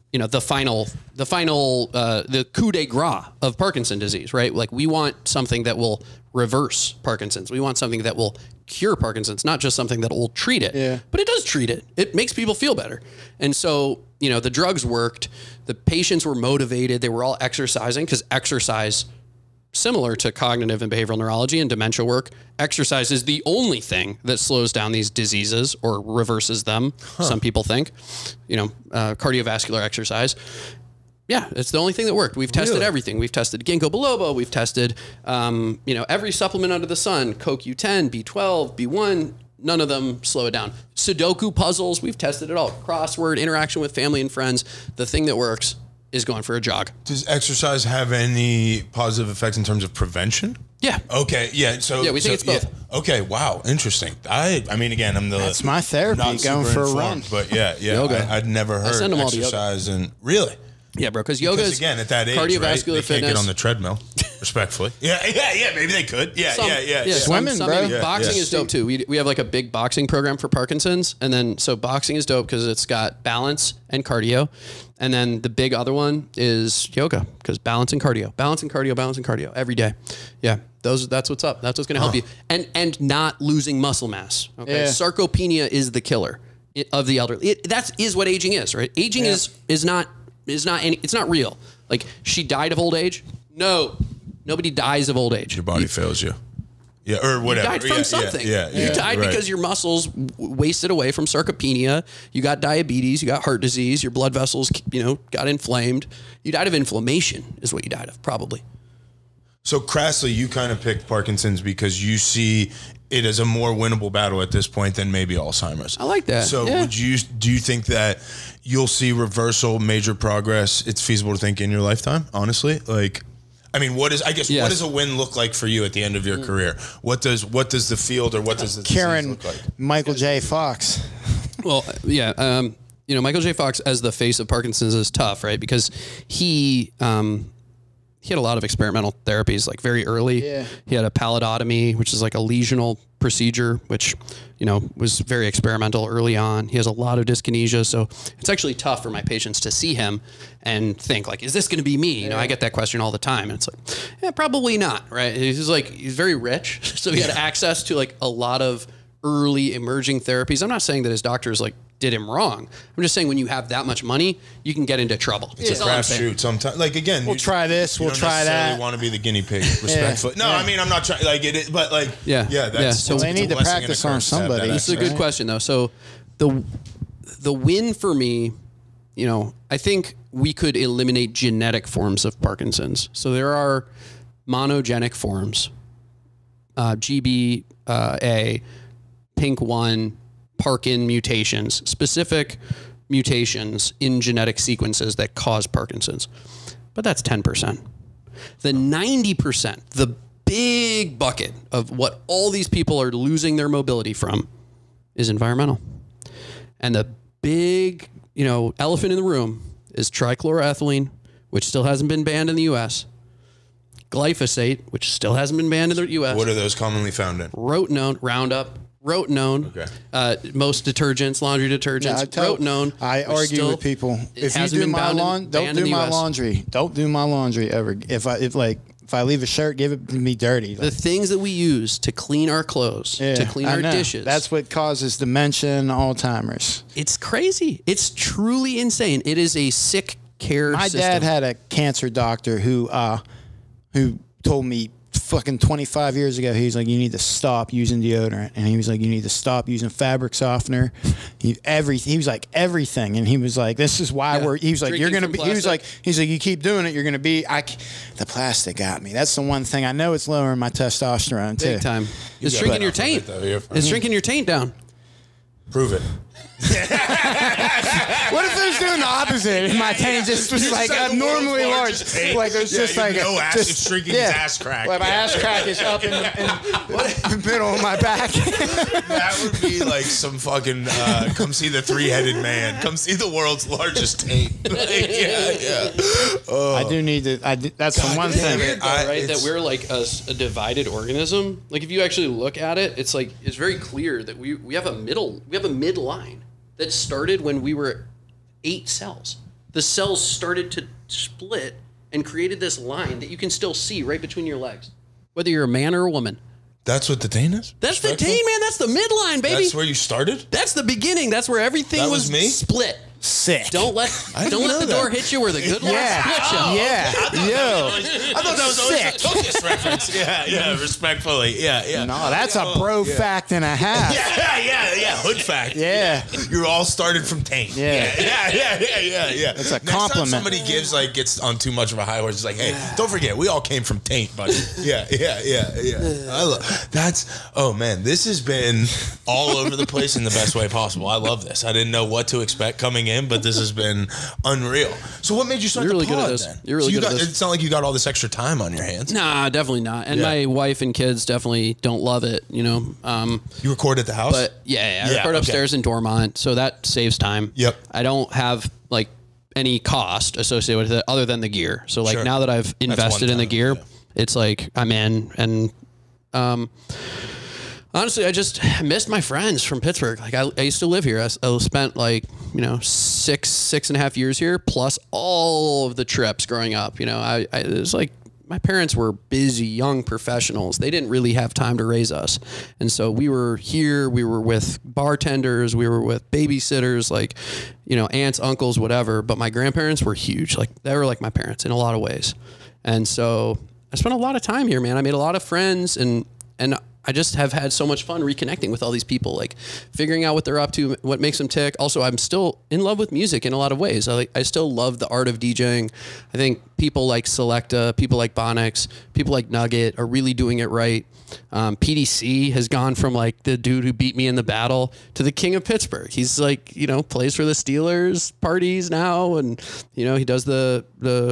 the coup de grace of Parkinson's disease, right? Like we want something that will reverse Parkinson's. We want something that will cure Parkinson's, not just something that will treat it. Yeah. But it does treat it. It makes people feel better. And so, the drugs worked. The patients were motivated. They were all exercising because exercise, similar to cognitive and behavioral neurology and dementia work, exercise is the only thing that slows down these diseases or reverses them. Some people think, cardiovascular exercise. Yeah, it's the only thing that worked. We've tested everything. We've tested ginkgo biloba. We've tested, every supplement under the sun, CoQ10, B12, B1. None of them slow it down. Sudoku puzzles, we've tested it all. Crossword, interaction with family and friends. The thing that works is going for a jog. Does exercise have any positive effects in terms of prevention? Yeah. Okay. Yeah. So we think it's both. Yeah. Okay. Wow. Interesting. I mean, again, that's my therapy. Not going super for a informed, run. But yeah. Yoga. I'd never heard send them all exercise to yoga. and really. Yeah, bro. Because yoga is again at that age, cardiovascular right? They fitness. can't get on the treadmill. Respectfully. Yeah. Maybe they could. Yeah. Swimming, bro. Maybe. Boxing is dope too. We have like a big boxing program for Parkinson's, and then so boxing is dope because it's got balance and cardio, and then the big other one is yoga because balance and cardio every day. Yeah. That's what's up. That's what's going to help you, and not losing muscle mass. Okay. Yeah. Sarcopenia is the killer of the elderly. That is what aging is, right? Aging is not it's not real. Like, she died of old age? No. Nobody dies of old age. Your body fails you. Yeah, or whatever. You died from something. You died because your muscles wasted away from sarcopenia. You got diabetes. You got heart disease. Your blood vessels, got inflamed. You died of inflammation is what you died of, probably. So crassly, you kind of picked Parkinson's because you see it as a more winnable battle at this point than maybe Alzheimer's. I like that. So do you think that you'll see reversal, major progress? It's feasible to think in your lifetime, honestly? Like, I mean, what does a win look like for you at the end of your career? What does the field or what does the disease look like? Michael J. Fox. Well, yeah. Michael J. Fox as the face of Parkinson's is tough, right? Because he had a lot of experimental therapies, like very early. Yeah. He had a pallidotomy, which is like a lesional procedure, which, was very experimental early on. He has a lot of dyskinesia. So it's actually tough for my patients to see him and think like, is this going to be me? I get that question all the time. And it's like, yeah, probably not. Right. He's very rich. So he had access to like a lot of early emerging therapies. I'm not saying that his doctors did him wrong. I'm just saying when you have that much money, you can get into trouble. It's a crapshoot sometimes. Like, again, we'll try this, we'll try that. You want to be the guinea pig, respectfully. No, I mean, I'm not trying, but So they need to practice on somebody. This is a good question, though. So the win for me, I think we could eliminate genetic forms of Parkinson's. So there are monogenic forms, GBA, PINK1, Parkin mutations, specific mutations in genetic sequences that cause Parkinson's. But that's 10%. The 90%, the big bucket of what all these people are losing their mobility from is environmental. And the big, elephant in the room is trichloroethylene, which still hasn't been banned in the U.S., glyphosate, which still hasn't been banned in the U.S. What are those commonly found in? Rotenone, Roundup. Rotenone, most detergents, laundry detergents, Rotenone. I argue with people. If you do my laundry, don't do my laundry. Don't do my laundry ever. If I leave a shirt, give it to me dirty. The things that we use to clean our clothes, to clean our dishes. That's what causes dementia and Alzheimer's. It's crazy. It's truly insane. It is a sick care system. My dad had a cancer doctor who told me fucking 25 years ago, he was like, you need to stop using deodorant. And he was like, you need to stop using fabric softener. He was like, everything. And he was like, this is why he was like, Drinking you're going to be, plastic. he's like, you keep doing it, you're going to be, the plastic got me. That's the one thing. I know it's lowering my testosterone too. Big time. It's shrinking your taint. It's shrinking your taint down. Prove it. What if it was doing the opposite? And my taint just was like abnormally large. Like there's just like no ass, it's shrinking his ass crack. Like my ass crack is up in the middle of my back. That would be like some fucking come see the three-headed man. Come see the world's largest taint. I do need to. That's the one thing, right? That we're like a divided organism. Like if you actually look at it, it's like it's very clear that we have a midline that started when we were 8 cells. The cells started to split and created this line that you can still see right between your legs, whether you're a man or a woman. That's what the taint is? That's the taint, man. That's the midline, baby. That's where you started? That's the beginning. That's where everything was me? split. sick. Don't let the door hit you where the good Lord split you. Yeah. Yo. I thought that was always a Tokus reference. Yeah, respectfully. Yeah. No, that's a bro fact and a half. Yeah. Hood fact. Yeah. You all started from Taint. Yeah. Yeah. It's a Next compliment. time somebody gets on too much of a high horse, it's like, hey, don't forget, we all came from Taint, buddy. Yeah. Oh man, this has been all over the place in the best way possible. I love this. I didn't know what to expect coming in, but this has been unreal. So what made you start You're really the pod good at this. then? You're really good at this. It's not like you got all this extra time on your hands. Nah, definitely not. And my wife and kids definitely don't love it, you know. You record at the house? But I record upstairs in Dormont, so that saves time. Yep. I don't have like any cost associated with it other than the gear. So like now that I've invested in the gear, it's like I'm in. And honestly, I just missed my friends from Pittsburgh. Like I used to live here. I spent like, you know, six and a half years here, plus all of the trips growing up. You know, it was like my parents were busy young professionals. They didn't really have time to raise us. And so we were here, we were with bartenders, we were with babysitters, like, you know, aunts, uncles, whatever. But my grandparents were huge. Like they were like my parents in a lot of ways. And so I spent a lot of time here, man. I made a lot of friends and I just have had so much fun reconnecting with all these people, like figuring out what they're up to, what makes them tick. Also, I'm still in love with music in a lot of ways. I still love the art of DJing. I think people like Selecta, people like Bonix, people like Nugget are really doing it right. PDC has gone from like the dude who beat me in the battle to the king of Pittsburgh. He's like, you know, plays for the Steelers parties now. And, you know, he does the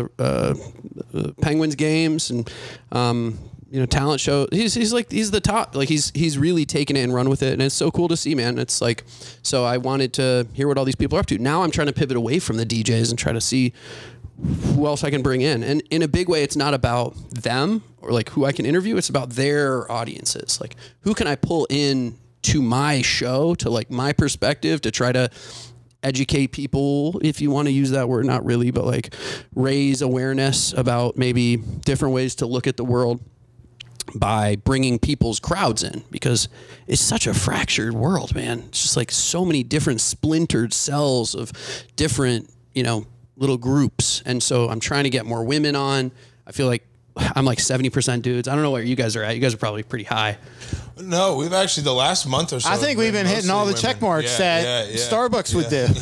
Penguins games and, you know, talent show. He's the top. Like he's really taken it and run with it, and it's so cool to see, man. It's like, so I wanted to hear what all these people are up to. Now I'm trying to pivot away from the DJs and try to see who else I can bring in. And in a big way, it's not about them or like who I can interview. It's about their audiences. Like who can I pull in to my show, to like my perspective, to try to educate people, if you want to use that word, not really, but like raise awareness about maybe different ways to look at the world by bringing people's crowds in, because it's such a fractured world, man. It's just like so many different splintered cells of different, you know, little groups. And so I'm trying to get more women on. I feel like I'm like 70% dudes. I don't know where you guys are at. You guys are probably pretty high. No, we've actually the last month or so. I think we've been hitting all the check marks that Starbucks would do.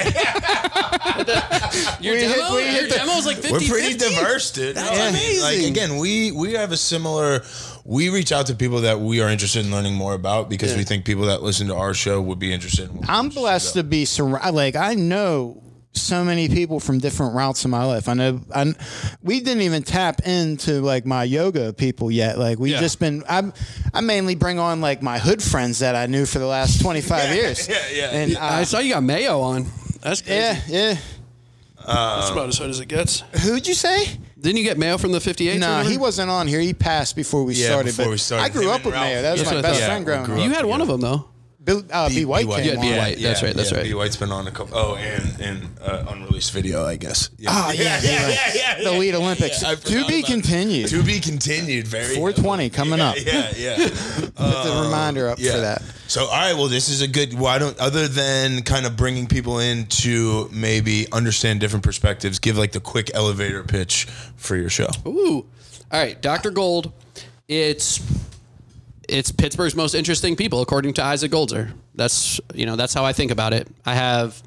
Your demo's like 50-50. We're pretty diverse, dude. That's amazing. Like again, we have a similar. We reach out to people that we are interested in learning more about because we think people that listen to our show would be interested in what I'm blessed to be surrounded. Like I know so many people from different routes in my life. We didn't even tap into like my yoga people yet. Like we just been, I mainly bring on like my hood friends that I knew for the last 25 years. And I saw you got Mayo on. That's crazy. Yeah. That's about as hood as it gets. Who'd you say? Didn't you get Mayo from the 58? No, he wasn't on here. He passed before we started. Before we started. I grew up with Mayo. That was my best friend growing up. You had one of them though. B. White came on. B. White. That's right. B. White's been on a couple. Oh, and unreleased video, I guess. Oh yeah. The Elite Olympics. To be continued. To be continued. Very 420 coming up. Yeah. Put the reminder up for that. So, all right. Well, this is a good. Why don't, other than kind of bringing people in to maybe understand different perspectives, give like the quick elevator pitch for your show. Ooh. All right, Dr. Gold. It's Pittsburgh's most interesting people, according to Isaac Goldszer. That's how I think about it. I have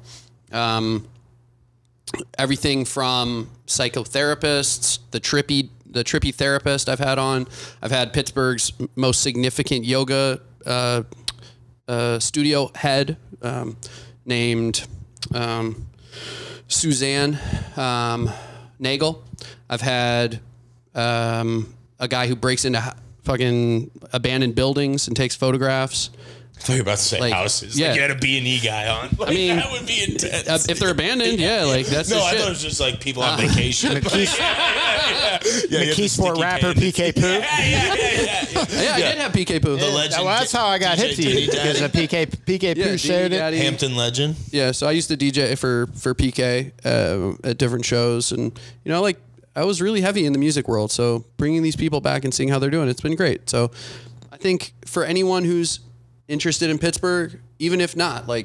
everything from psychotherapists, the trippy therapist I've had on. I've had Pittsburgh's most significant yoga studio head named Suzanne Nagel. I've had a guy who breaks into fucking abandoned buildings and takes photographs. I thought you were about to say Like, houses. yeah. Like you had a B&E guy on. Like, I mean, that would be intense. If they're abandoned, like that's no, the I shit. thought it was just like people on vacation. McKeesport rapper PK Poo. Yeah, I did have PK Poo. The legend. Well, that's how I got hip to you, because PK Poo showed it. Hampton legend. Yeah, so I used to DJ for PK at different shows, and like I was really heavy in the music world. So bringing these people back and seeing how they're doing, it's been great. So I think for anyone who's interested in Pittsburgh, even if not, like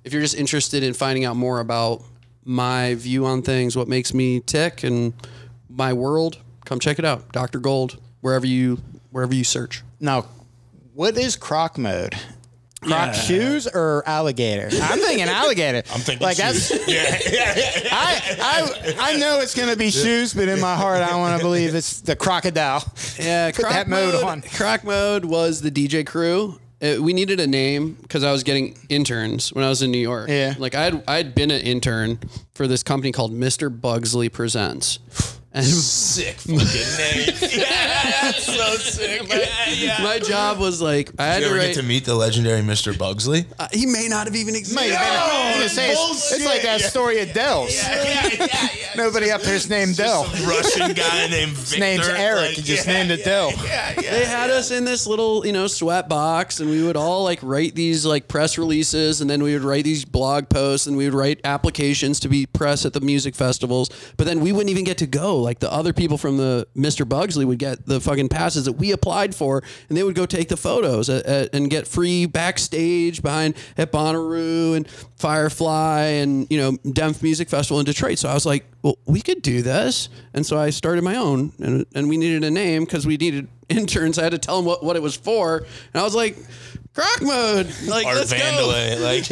if you're just interested in finding out more about my view on things, what makes me tick, and my world, come check it out. Dr. Gold, wherever you search. Now, what is croc mode? Croc shoes or alligator? I'm thinking alligator. I'm thinking like shoes. That's, I know it's going to be shoes, but in my heart, I want to believe it's the crocodile. Yeah, Put that mode on. Croc mode was the DJ crew. We needed a name because I was getting interns when I was in New York. Yeah. Like I'd been an intern for this company called Mr. Bugsley Presents. And Sick fucking name. Yeah, that's so sick. my job was like, I had Did you to ever write. get to meet the legendary Mr. Bugsley? He may not have even existed. It's like that story of Dell's. Nobody up there's named Dell. Some Russian guy named Victor. His name's Eric. He just named it Dell. They had us in this little, sweat box, and we would all like write these like press releases, and then we would write these blog posts, and we would write applications to be press at the music festivals. But then we wouldn't even get to go. Like the other people from the Mr. Bugsley would get the fucking passes that we applied for, and they would go take the photos and get free backstage behind at Bonnaroo and Firefly and Demph Music Festival in Detroit. So I was like, well, we could do this, and so I started my own, and we needed a name because we needed interns. I had to tell them what it was for, and I was like, Croc mode, like Art let's Vandalay, go. like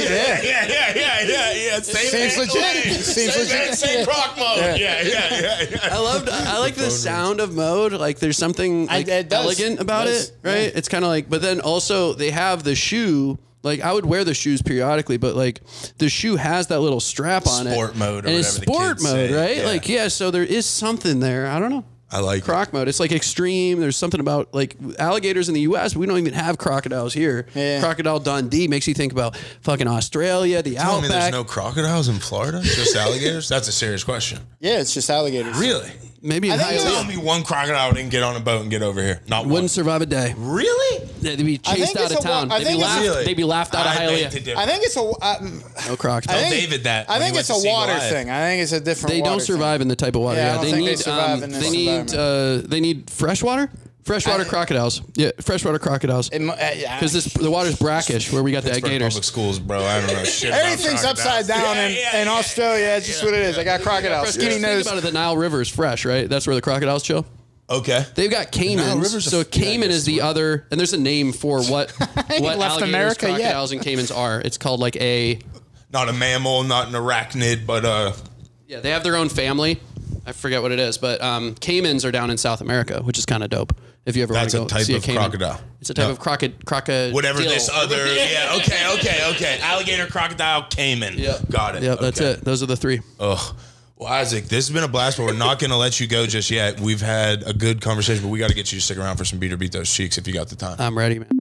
yeah. Seems legit. Seems legit. Same Croc mode. Yeah. I like the sound of mode. Like there's something like it does. elegant about it, right? It's kind of like, but then also they have the shoe. Like I would wear the shoes periodically, but like the shoe has that little strap on it. Sport mode or and it's whatever the sport kids mode, say. right? Yeah. Like, yeah, so there is something there. I don't know. I like Croc mode. It's like extreme. There's something about like alligators in the U.S. We don't even have crocodiles here. Yeah. Crocodile Dundee makes you think about fucking Australia, the Tell me there's outback. no crocodiles in Florida? Just alligators? That's a serious question. Yeah, it's just alligators. Really? Maybe in think Tell Hialeah. me one crocodile didn't get on a boat and get over here. Not one. Wouldn't survive a day. Really? They'd be I chased think out it's of a wa- town. I They'd be think it's- laughed. Really? They'd be laughed out of I beg to Hialeah. differ. I think it's a. No crocs. I think, David that I when he think went it's to a see water Goliath. thing. I think it's a different. They water don't survive thing. in the type of water. Yeah, I Yeah, don't they think they need. survive in this They need freshwater. Freshwater crocodiles. Yeah, freshwater crocodiles. Because the water's brackish where we got the Pittsburgh gators. Public schools, bro. I don't know shit about Everything's crocodiles. upside down in Australia. That's just what it is. I got crocodiles. Skinny Think nose. about it. The Nile River is fresh, right? That's where the crocodiles chill. Okay. They've got caimans. River's a- So yeah, I caiman guess is the other, and there's a name for what left alligators, America yet. crocodiles, and caimans are. It's called like a. Not a mammal, not an arachnid, but Yeah, they have their own family. I forget what it is, but caimans are down in South America, which is kind of dope. If you ever want that's to a go type see a of caiman. crocodile. It's a type of crocodile. whatever this other. Yeah. Okay. Alligator, crocodile, caiman. Yep. Got it. Yep, that's Okay. it. Those are the three. Ugh. Well, Isaac, this has been a blast, but we're not going to let you go just yet. We've had a good conversation, but we got to get you to stick around for some beat or beat those cheeks if you got the time. I'm ready, man.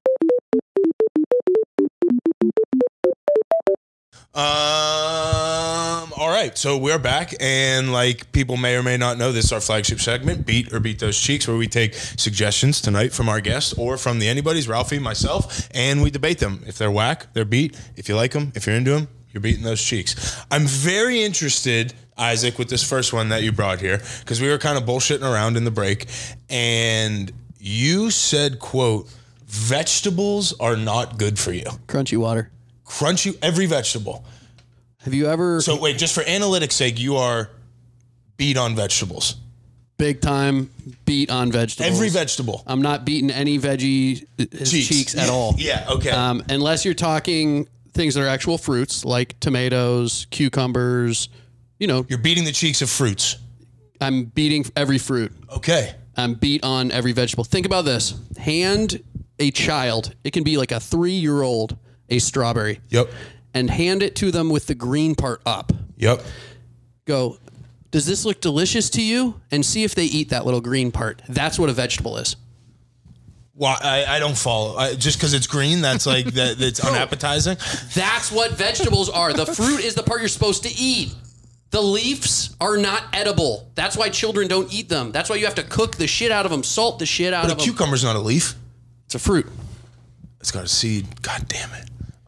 All right, so we're back, and like people may or may not know, this is our flagship segment, Beat or Beat Those Cheeks, where we take suggestions tonight from our guests or from the anybody's, Ralphie, myself, and we debate them. If they're whack, they're beat. If you like them, if you're into them, you're beating those cheeks. I'm very interested, Isaac, with this first one that you brought here, because we were kind of bullshitting around in the break, and you said, quote, vegetables are not good for you. Crunchy water. Crunchy, every vegetable. Have you ever So wait, just for analytics' sake, you are beat on vegetables. big time beat on vegetables? Every vegetable. I'm not beating any veggie cheeks at all. Yeah, okay. Unless you're talking things that are actual fruits like tomatoes, cucumbers. You're beating the cheeks of fruits. I'm beating every fruit. Okay. I'm beat on every vegetable. Think about this. Hand a child, it can be like a 3-year-old, a strawberry. Yep. And hand it to them with the green part up. Yep. Go, does this look delicious to you? And see if they eat that little green part. That's what a vegetable is. Well, I don't follow. Just because it's green, that's like that. It's unappetizing. That's what vegetables are. The fruit is the part you're supposed to eat. The leaves are not edible. That's why children don't eat them. That's why you have to cook the shit out of them, salt the shit out But a of them. cucumber's not a leaf. It's a fruit. It's got a seed. God damn it.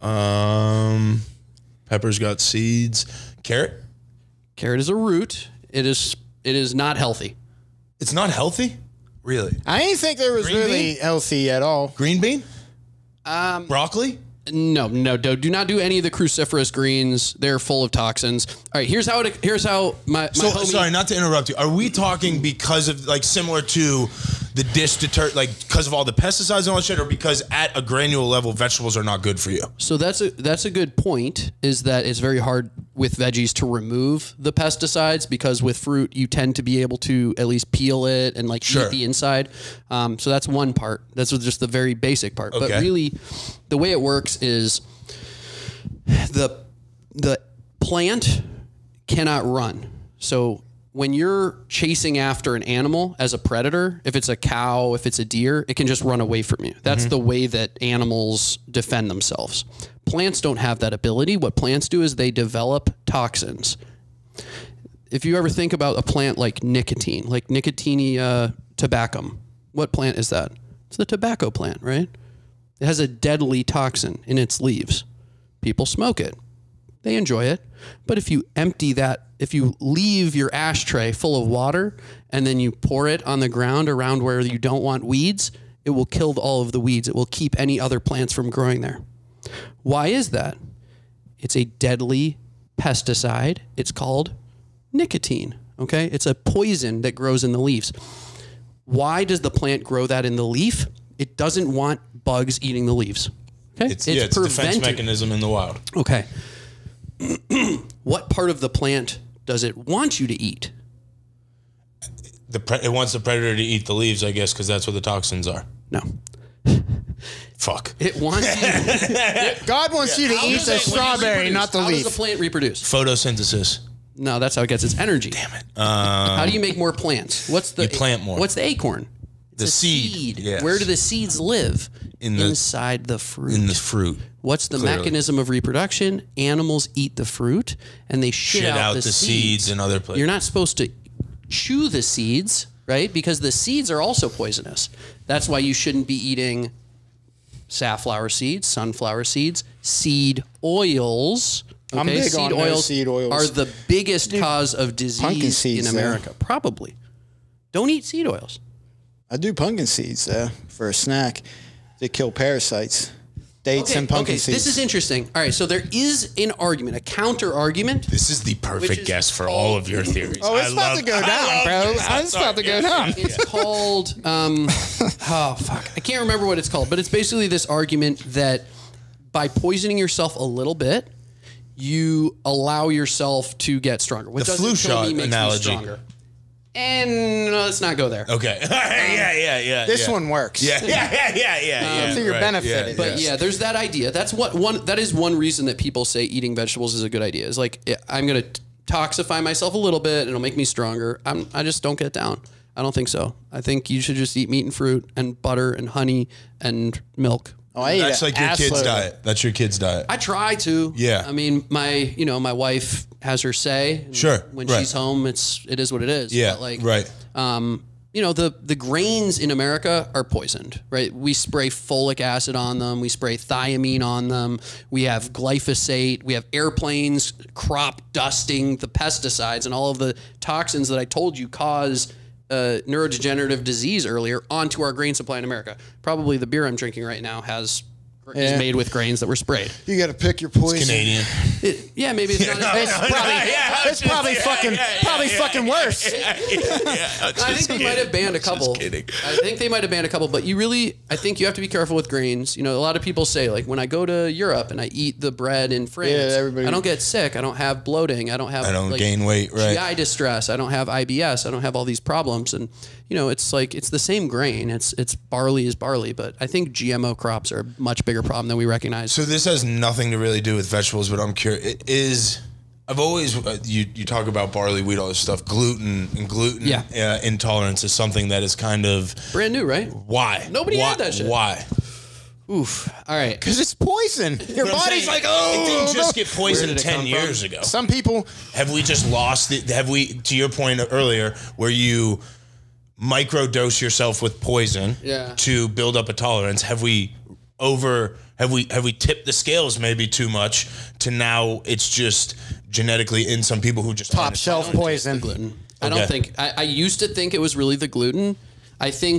Pepper's got seeds. Carrot. Carrot is a root. It is not healthy. It's not healthy. Really. I didn't think there was Green really bean? healthy at all. Green bean. Broccoli. No, do not do any of the cruciferous greens. They're full of toxins. All right, here's how my homie, sorry, not to interrupt you. Are we talking because of like similar to the dish detergent, like because of all the pesticides and all that shit, or because at a granule level vegetables are not good for you? So that's a good point. Is that it's very hard with veggies to remove the pesticides because with fruit you tend to be able to at least peel it and like eat the inside. So that's one part. That's just the very basic part. Okay. But really, the way it works is the plant cannot run. So when you're chasing after an animal as a predator, if it's a cow, if it's a deer, it can just run away from you. That's the way that animals defend themselves. Plants don't have that ability. What plants do is they develop toxins. If you ever think about a plant like nicotine, like Nicotiana tabacum, what plant is that? It's the tobacco plant, right? It has a deadly toxin in its leaves. People smoke it. They enjoy it. But if you if you leave your ashtray full of water and then you pour it on the ground around where you don't want weeds, it will kill all of the weeds. It will keep any other plants from growing there. Why is that? It's a deadly pesticide. It's called nicotine, okay? It's a poison that grows in the leaves. Why does the plant grow that in the leaf? It doesn't want bugs eating the leaves. Okay? It's a defense mechanism in the wild. Okay. What part of the plant does it want you to eat? It wants the predator to eat the leaves, I guess, because that's where the toxins are. No. Fuck. It wants you. God wants you to eat the strawberry, not the How leaf. does the plant reproduce? Photosynthesis. No, that's how it gets its energy. Damn it. How do you make more plants? You plant more. What's the acorn? The seed. Yes. Where do the seeds live? Inside the fruit. In the fruit. What's the mechanism of reproduction? Animals eat the fruit and they shit out the seeds and other places. You're not supposed to chew the seeds, right? Because the seeds are also poisonous. That's why you shouldn't be eating safflower seeds, sunflower seeds, seed oils. Okay? I'm big on those seed oils. Are the biggest cause of disease seeds, in America. Probably. Don't eat seed oils. I do pumpkin seeds for a snack to kill parasites. Dates and pumpkin seeds. This is interesting. All right, so there is an argument, a counter argument. This is the perfect guess for all of your theories. Oh, it's about to go down, bro. It's about to go down. It's called, oh, fuck. I can't remember what it's called, but it's basically this argument that by poisoning yourself a little bit, you allow yourself to get stronger. What The doesn't flu kill me shot makes analogy. me stronger. And let's not go there. Okay. Yeah. This one works. Yeah. To your benefit. But yeah, there's that idea. That is one reason that people say eating vegetables is a good idea. Is like I'm gonna toxify myself a little bit and it'll make me stronger. I just don't get down. I don't think so. I think you should just eat meat and fruit and butter and honey and milk. Oh, I eat That's like your ass kid's load. diet. That's your kid's diet. I try to. Yeah. I mean, my wife has her say. Sure. When Right. she's home, it is what it is. Yeah. But like, right. The grains in America are poisoned, right? We spray folic acid on them. We spray thiamine on them. We have glyphosate. We have airplanes crop dusting the pesticides and all of the toxins that I told you cause neurodegenerative disease earlier onto our grain supply in America. Probably the beer I'm drinking right now is made with grains that were sprayed. You got to pick your poison. It's Canadian. Maybe it's not. It's probably fucking worse. I think they might have banned a couple. Just kidding. I think they might have banned a couple, but I think you have to be careful with grains. You know, a lot of people say, like, when I go to Europe and I eat the bread in France, I don't get sick. I don't have bloating. I don't gain weight, right? GI distress. I don't have IBS. I don't have all these problems. And, it's like, it's the same grain. It's barley is barley, but I think GMO crops are a much bigger problem than we recognize. So this has nothing to really do with vegetables, but I'm curious. It is. I've always you talk about barley, wheat, all this stuff. Gluten intolerance is something that is kind of brand new, right? Why? Nobody had that shit. Why? Oof. All right. Because it's poison. Your body's like, it didn't just get poisoned 10 come years from? ago. Some people. Have we just lost it? Have we, to your point earlier, where you microdose yourself with poison to build up a tolerance? Have we tipped the scales maybe too much to now it's just genetically in some people who just Top shelf poison. Gluten. I don't think. I used to think it was really the gluten. I think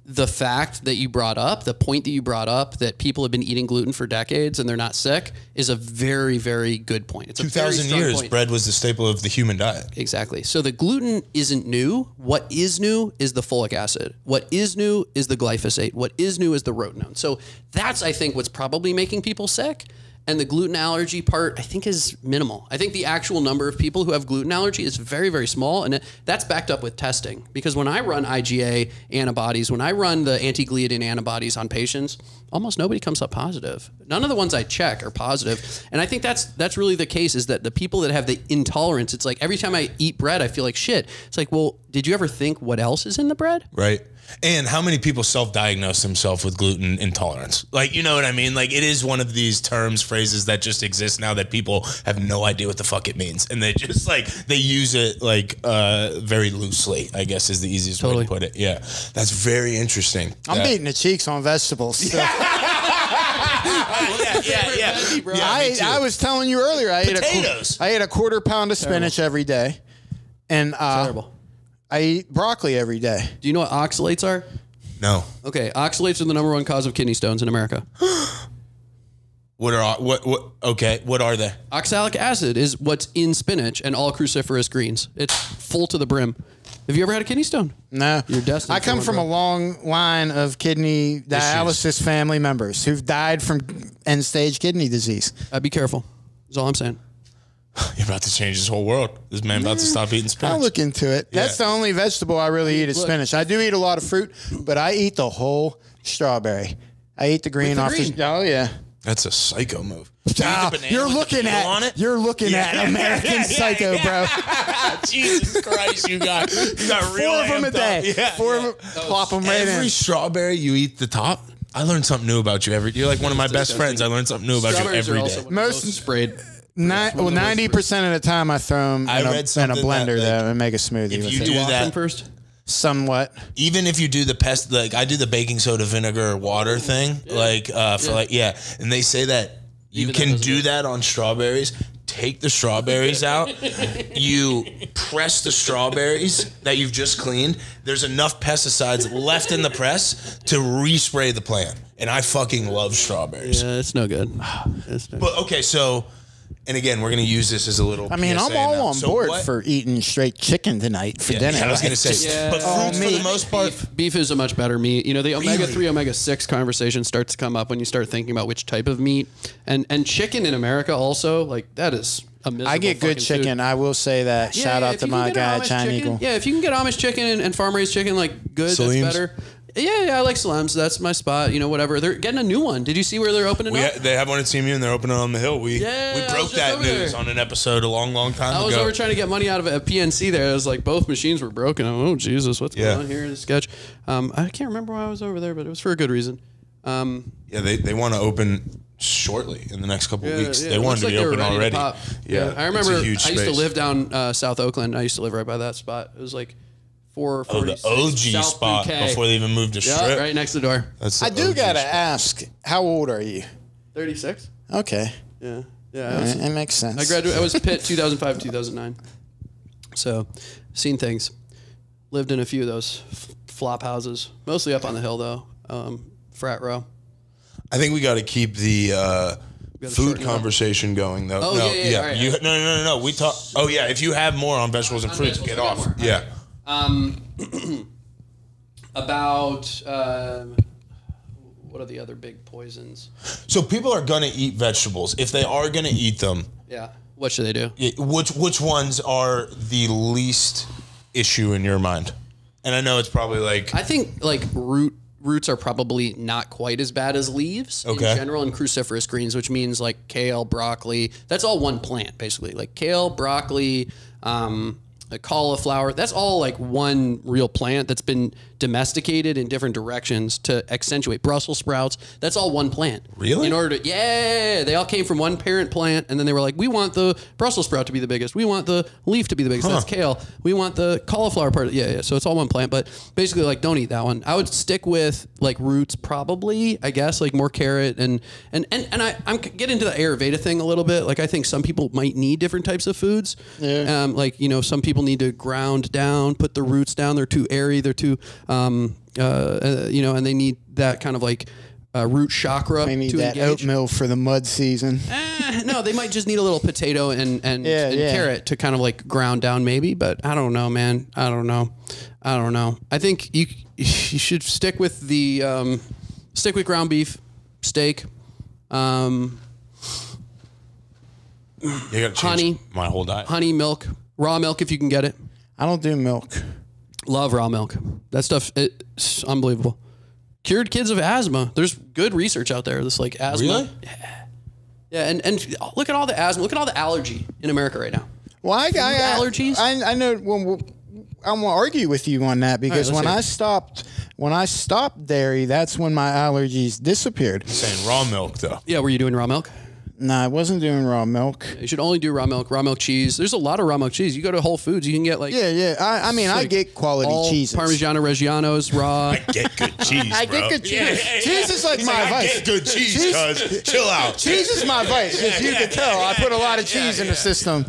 the fact that you brought up, the point that you brought up, that people have been eating gluten for decades and they're not sick, is a very, very good point. It's 2,000 years, bread was the staple of the human diet. Exactly. So the gluten isn't new. What is new is the folic acid. What is new is the glyphosate. What is new is the rotenone. So that's, I think, what's probably making people sick. And the gluten allergy part, I think, is minimal. I think the actual number of people who have gluten allergy is very, very small. And that's backed up with testing. Because when I run IgA antibodies, when I run the anti-gliadin antibodies on patients, almost nobody comes up positive. None of the ones I check are positive. And I think that's really the case, is that the people that have the intolerance, it's like every time I eat bread, I feel like shit. It's like, well, did you ever think what else is in the bread? Right. And how many people self-diagnose themselves with gluten intolerance? Like, you know what I mean? Like, it is one of these terms, phrases that just exist now that people have no idea what the fuck it means. And they just, like, they use it, like, very loosely, I guess is the easiest way to put it. Yeah. That's very interesting. I'm beating the cheeks on vegetables. So. Yeah. I was telling you earlier, I ate a quarter pound of spinach every day. And Terrible. I eat broccoli every day. Do you know what oxalates are? No. Okay, oxalates are the #1 cause of kidney stones in America. What are they? Oxalic acid is what's in spinach and all cruciferous greens. It's full to the brim. Have you ever had a kidney stone? No. You're destined. I come from a long line of kidney dialysis family members who've died from end-stage kidney disease. Be careful. That's all I'm saying. You're about to change this whole world. This man about to stop eating spinach. I'll look into it. Yeah. That's the only vegetable I really eat is spinach. I do eat a lot of fruit, but I eat the whole strawberry. I eat the green off the... Oh, yeah. That's a psycho move. You're looking at American Psycho, bro. Jesus Christ, you got real 4 of them a day. Yeah. 4 of them, plop them right in. Every strawberry you eat the top. I learned something new about you every day. You're like one of my best friends. I learned something new about you every day. Most sprayed. 90% of the time I throw them in a blender though and make a smoothie. If with you it. do that first, somewhat. Even if you do the pest, like I do the baking soda vinegar water thing, and they say that you can do that on strawberries. Take the strawberries out. You press the strawberries that you've just cleaned. There's enough pesticides left in the press to respray the plant. And I fucking love strawberries. Yeah, it's no good. But okay, so, and again, we're going to use this as a little I mean, PSA I'm all now. on So board what- for eating straight chicken tonight for dinner. I was going to say, but fruits for the most part. Beef is a much better meat. You know, the omega-3, omega-6 conversation starts to come up when you start thinking about which type of meat. And chicken in America also, like, that is a miserable I get good fucking chicken. food. I will say that. Shout out if to you can my get guy, Amish China chicken- Eagle. Yeah, if you can get Amish chicken and farm-raised chicken, like, good, Salim's? that's better. Yeah, I like Salem's. That's my spot. You know, whatever. They're getting a new one. Did you see where they're opening up? They have one at CMU and they're opening on the hill. We I broke was just that over news there. on an episode a long time ago. I was over trying to get money out of a PNC there. It was like both machines were broken. Oh, Jesus, what's going on here in the sketch? I can't remember why I was over there, but it was for a good reason. They want to open shortly in the next couple of weeks. Yeah, They it wanted looks to like be they were open ready to already. pop. Yeah, I remember it's a I huge used to space. live down South Oakland. I used to live right by that spot. It was like 446 the OG South spot Bouquet. before they even moved to Yeah, Strip. right next to the door. That's the I do OG got to spot. ask, how old are you? 36. Okay. Yeah. It makes sense. I graduated. I was Pitt 2005, 2009. So, seen things. Lived in a few of those flop houses, mostly up on the hill though. Frat row. I think we got to keep the food shorten it up. conversation going though. Oh, no, yeah, all right. You, no. We talk. Oh yeah, if you have more on vegetables and fruits, vegetables, get I got off. more. Yeah. About what are the other big poisons? So people are gonna eat vegetables. If they are gonna eat them, Yeah. What should they do? which ones are the least issue in your mind? And I know it's probably like I think like roots are probably not quite as bad as leaves in Okay. general, and cruciferous greens, which means like kale, broccoli. That's all one plant basically. Like kale, broccoli, cauliflower. That's all like one real plant that's been domesticated in different directions to accentuate. Brussels sprouts. That's all one plant. Really? In order to they all came from one parent plant, and then they were like, we want the Brussels sprout to be the biggest. We want the leaf to be the biggest. That's kale. We want the cauliflower part. Yeah. So it's all one plant, but basically like don't eat that one. I would stick with like roots probably. I guess like more carrot and I'm getting into the Ayurveda thing a little bit. Like I think some people might need different types of foods. Yeah. Like some people need to ground down, put the roots down. They're too airy. They're too and they need that kind of like root chakra. They need to that engage. oatmeal for the mud season. No, they might just need a little potato and carrot to kind of like ground down maybe, but I don't know, man. I don't know. I think you should stick with the ground beef, steak, You gotta change honey, my whole diet. honey, milk, raw milk if you can get it. I don't do milk. Love raw milk. That stuff, it's unbelievable. Cured kids of asthma. There's good research out there. This like asthma. Really? Yeah, and look at all the asthma. Look at all the allergy in America right now. Well, I allergies? I know. Well, I'm gonna argue with you on that because All right, when I stopped dairy, that's when my allergies disappeared. Saying raw milk though. Yeah, were you doing raw milk? No, I wasn't doing raw milk. You should only do raw milk cheese. There's a lot of raw milk cheese. You go to Whole Foods, you can get like I mean, I like get quality all cheeses. Parmigiano Reggianos raw. I get good cheese, I bro. get good cheese. Yeah. Cheese is like He's my like, I vice. get good cheese, cuz. Chill out. Cheese is my vice. As you can tell, I put a lot of cheese in the system.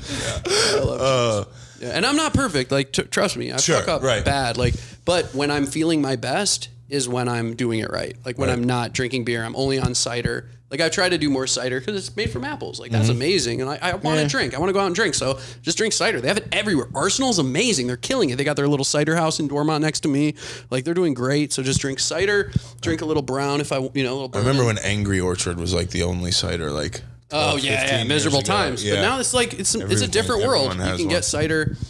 Yeah, and I'm not perfect. Like, trust me, I fuck up bad. Like, but when I'm feeling my best is when I'm doing it right. Like when I'm not drinking beer, I'm only on cider. Like I try to do more cider because it's made from apples. Like that's amazing, and I want to drink. I want to go out and drink. So just drink cider. They have it everywhere. Arsenal's amazing. They're killing it. They got their little cider house in Dormont next to me. Like they're doing great. So just drink cider. Drink a little brown if a little. I remember when Angry Orchard was like the only cider. Like 12, 15 years miserable ago. times. Yeah. But now it's like it's a different world. You can get cider.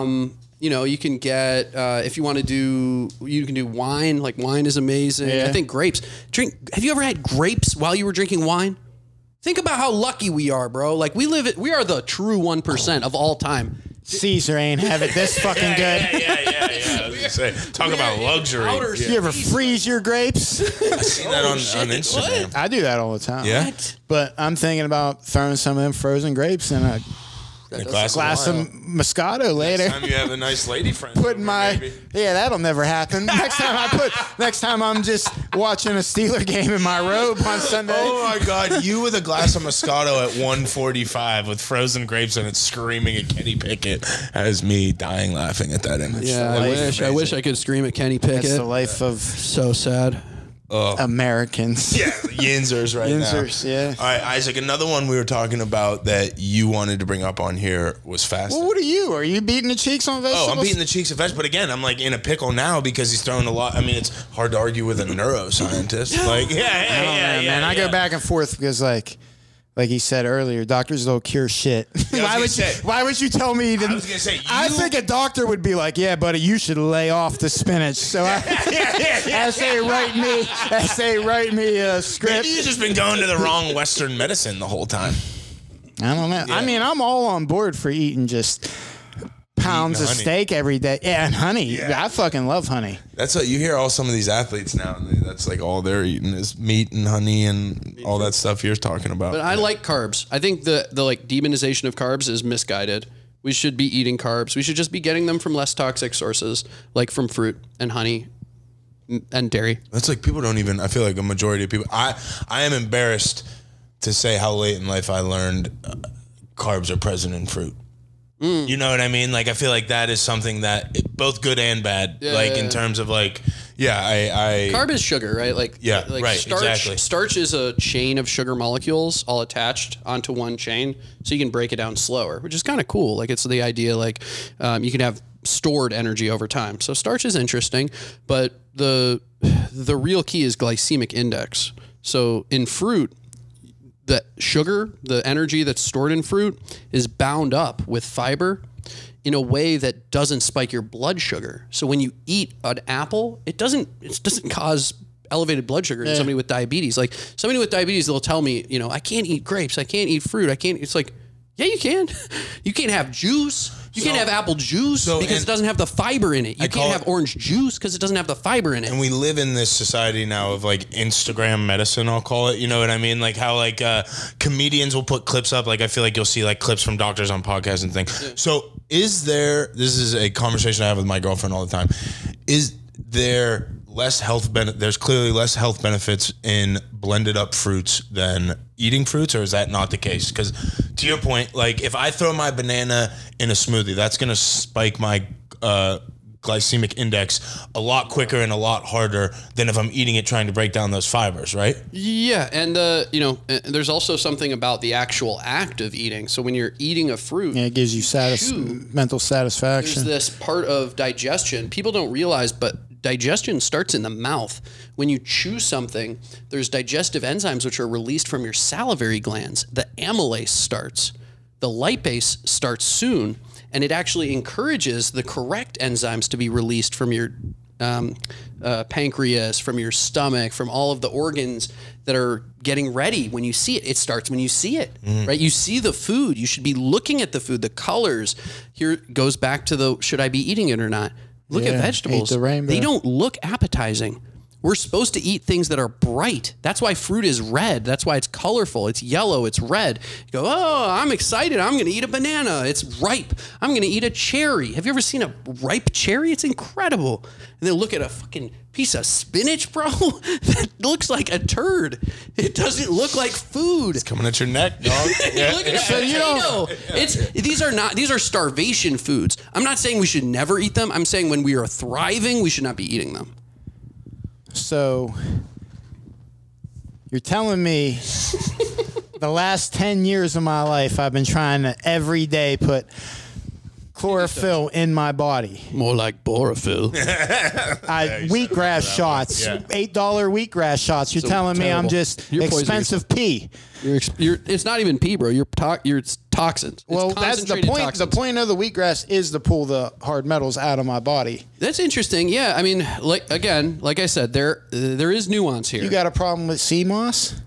You can get if you want to do. You can do wine. Like wine is amazing. Yeah. I think grapes. Have you ever had grapes while you were drinking wine? Think about how lucky we are, bro. Like we are the true 1% of all time. Caesar ain't have it this fucking good. Yeah. I was gonna say, talk about luxury. You ever freeze your grapes? I've seen that on Instagram. I do that all the time. Yeah. But I'm thinking about throwing some of them frozen grapes in a A glass glass of Moscato later. Next time you have a nice lady friend. Putting over, that'll never happen. Next time I'm just watching a Steeler game in my robe on Sunday. Oh my God! You with a glass of Moscato at 1:45 with frozen grapes in it, screaming at Kenny Pickett, has me dying laughing at that image. Yeah, I wish I could scream at Kenny Pickett. That's the life of So sad. Americans. Yeah, Yinzers now. Yeah. All right, Isaac, another one we were talking about that you wanted to bring up on here was fasting. Well, what are you? Are you beating the cheeks on vegetables? Oh, I'm beating the cheeks of vegetables. But again, I'm like in a pickle now because he's throwing a lot. I mean, it's hard to argue with a neuroscientist. Like, man. I go back and forth because like he said earlier, doctors don't cure shit. Why would you tell me? I was gonna say, I think a doctor would be like, "Yeah, buddy, you should lay off the spinach." So I say, write me a script. Maybe you've just been going to the wrong Western medicine the whole time. I don't know. Yeah. I mean, I'm all on board for eating just pounds of steak every day. Yeah, and honey. Yeah. I fucking love honey. That's what you hear. All some of these athletes now. That's like all they're eating is meat and honey and all that stuff you're talking about. But I like carbs. I think the like demonization of carbs is misguided. We should be eating carbs. We should just be getting them from less toxic sources, like from fruit and honey and dairy. That's like people don't even. I feel like a majority of people. I am embarrassed to say how late in life I learned carbs are present in fruit. You know what I mean? Like I feel like that is something that both good and bad. In terms of like, I carb is sugar, right? Right, starch, exactly. Starch is a chain of sugar molecules all attached onto one chain, so you can break it down slower, which is kind of cool. Like it's the idea like you can have stored energy over time. So starch is interesting, but the real key is glycemic index. So in fruit, the sugar, the energy that's stored in fruit is bound up with fiber in a way that doesn't spike your blood sugar. So when you eat an apple, it doesn't cause elevated blood sugar in somebody with diabetes. Like somebody with diabetes, they'll tell me, I can't eat grapes. I can't eat fruit. It's like, yeah, you can. You can't have juice. You can't have apple juice because it doesn't have the fiber in it. You can't have orange juice because it doesn't have the fiber in it. And we live in this society now of like Instagram medicine, I'll call it. You know what I mean? Like how like comedians will put clips up. Like I feel like you'll see like clips from doctors on podcasts and things. Yeah. So this is a conversation I have with my girlfriend all the time. Is there less health there's clearly less health benefits in blended up fruits than eating fruits, or is that not the case? Because to your point, like if I throw my banana in a smoothie, that's going to spike my glycemic index a lot quicker and a lot harder than if I'm eating it trying to break down those fibers, right? Yeah, and there's also something about the actual act of eating. So when you're eating a fruit, Yeah, it gives you mental satisfaction. there's this part of digestion people don't realize, but digestion starts in the mouth. When you chew something, there's digestive enzymes which are released from your salivary glands. The amylase starts. The lipase starts soon, and it actually encourages the correct enzymes to be released from your pancreas, from your stomach, from all of the organs that are getting ready. When you see it, it starts when you see it, right? You see the food. You should be looking at the food, the colors. Here it goes back to the, should I be eating it or not? Look at vegetables. Eat the rainbow. They don't look appetizing. We're supposed to eat things that are bright. That's why fruit is red. That's why it's colorful. It's yellow. It's red. You go, oh, I'm excited. I'm going to eat a banana. It's ripe. I'm going to eat a cherry. Have you ever seen a ripe cherry? It's incredible. And then look at a fucking piece of spinach, bro. That looks like a turd. It doesn't look like food. It's coming at your neck, dog. Look at a potato. These are starvation foods. I'm not saying we should never eat them. I'm saying when we are thriving, we should not be eating them. So you're telling me the last 10 years of my life, I've been trying to every day put chlorophyll in my body. More like borophyll. Wheatgrass shots, $8 wheatgrass shots. You're telling me I'm just expensive pee. It's not even pee, bro. You're toxins. Well, that's the point. Toxins. The point of the wheatgrass is to pull the hard metals out of my body. That's interesting. Yeah, I mean, like I said, there is nuance here. You got a problem with sea moss?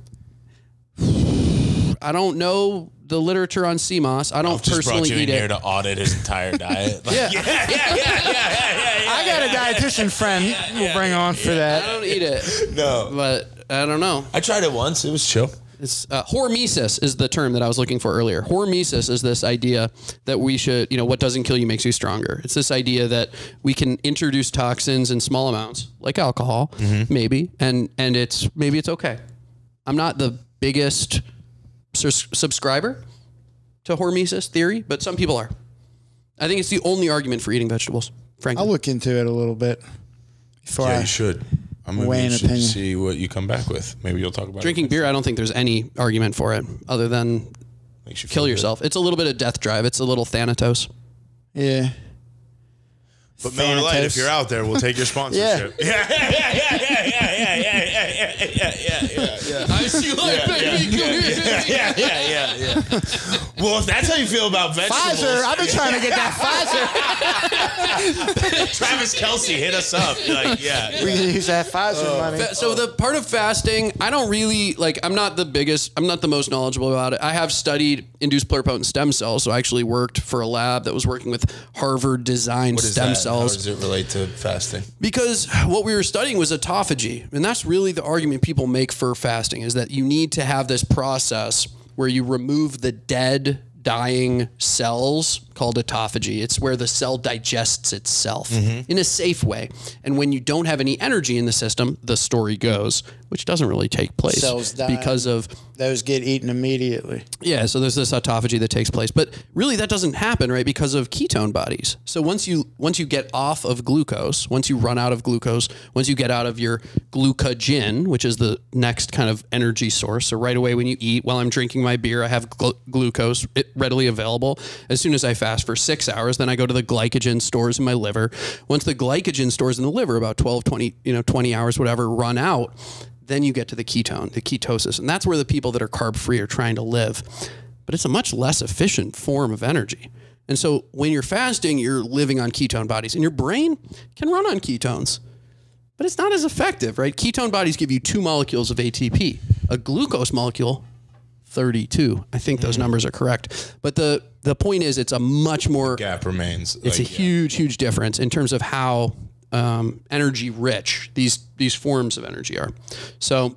I don't know the literature on sea moss. I don't Just personally brought you eat in it. here to audit his entire diet. Like, Yeah. I got a dietitian friend we'll bring on for I that. don't eat it. No. But I don't know. I tried it once. It was chill. It's hormesis is the term that I was looking for earlier. Hormesis is this idea that we should, what doesn't kill you makes you stronger. It's this idea that we can introduce toxins in small amounts, like alcohol, maybe, and maybe it's okay. I'm not the biggest subscriber to hormesis theory, but some people are. I think it's the only argument for eating vegetables, frankly. I'll look into it a little bit before You should. weigh an opinion. See what you come back with. Maybe you'll talk about Drinking beer, I don't think there's any argument for it other than Makes you kill feel good. yourself. It's a little bit of death drive. It's a little Thanatos. Yeah. But Miller Lite, if you're out there, we'll take your sponsorship. Yeah. I see life, baby. Yeah. Well, if that's how you feel about vegetables, Pfizer, I've been trying to get that Pfizer. Travis Kelce, hit us up. Like, yeah. We can use that Pfizer money. So the part of fasting, I don't really I'm not the most knowledgeable about it. I have studied induced pluripotent stem cells, so I actually worked for a lab that was working with Harvard designed What is stem that? cells. How does it relate to fasting? Because what we were studying was autophagy. And that's really the argument people make for fasting, is that you need to have this process where you remove the dead, dying cells called autophagy. It's where the cell digests itself in a safe way. And when you don't have any energy in the system, the story goes, which doesn't really take place Cells die. because of Those get eaten immediately. yeah, so there's this autophagy that takes place, but really that doesn't happen, right? Because of ketone bodies. So once you get off of glucose, once you run out of glucose, once you get out of your glucogen, which is the next kind of energy source. So right away when you eat, while I'm drinking my beer, I have glucose readily available. As soon as I fast for 6 hours, then I go to the glycogen stores in my liver. Once the glycogen stores in the liver, about 12, 20 hours, whatever, run out, then you get to the ketosis. And that's where the people that are carb-free are trying to live. But it's a much less efficient form of energy. And so when you're fasting, you're living on ketone bodies. And your brain can run on ketones. But it's not as effective, right? Ketone bodies give you 2 molecules of ATP. A glucose molecule, 32. I think those numbers are correct. But the point is, it's a much more... Gap remains. It's a huge difference in terms of how energy rich these forms of energy are. So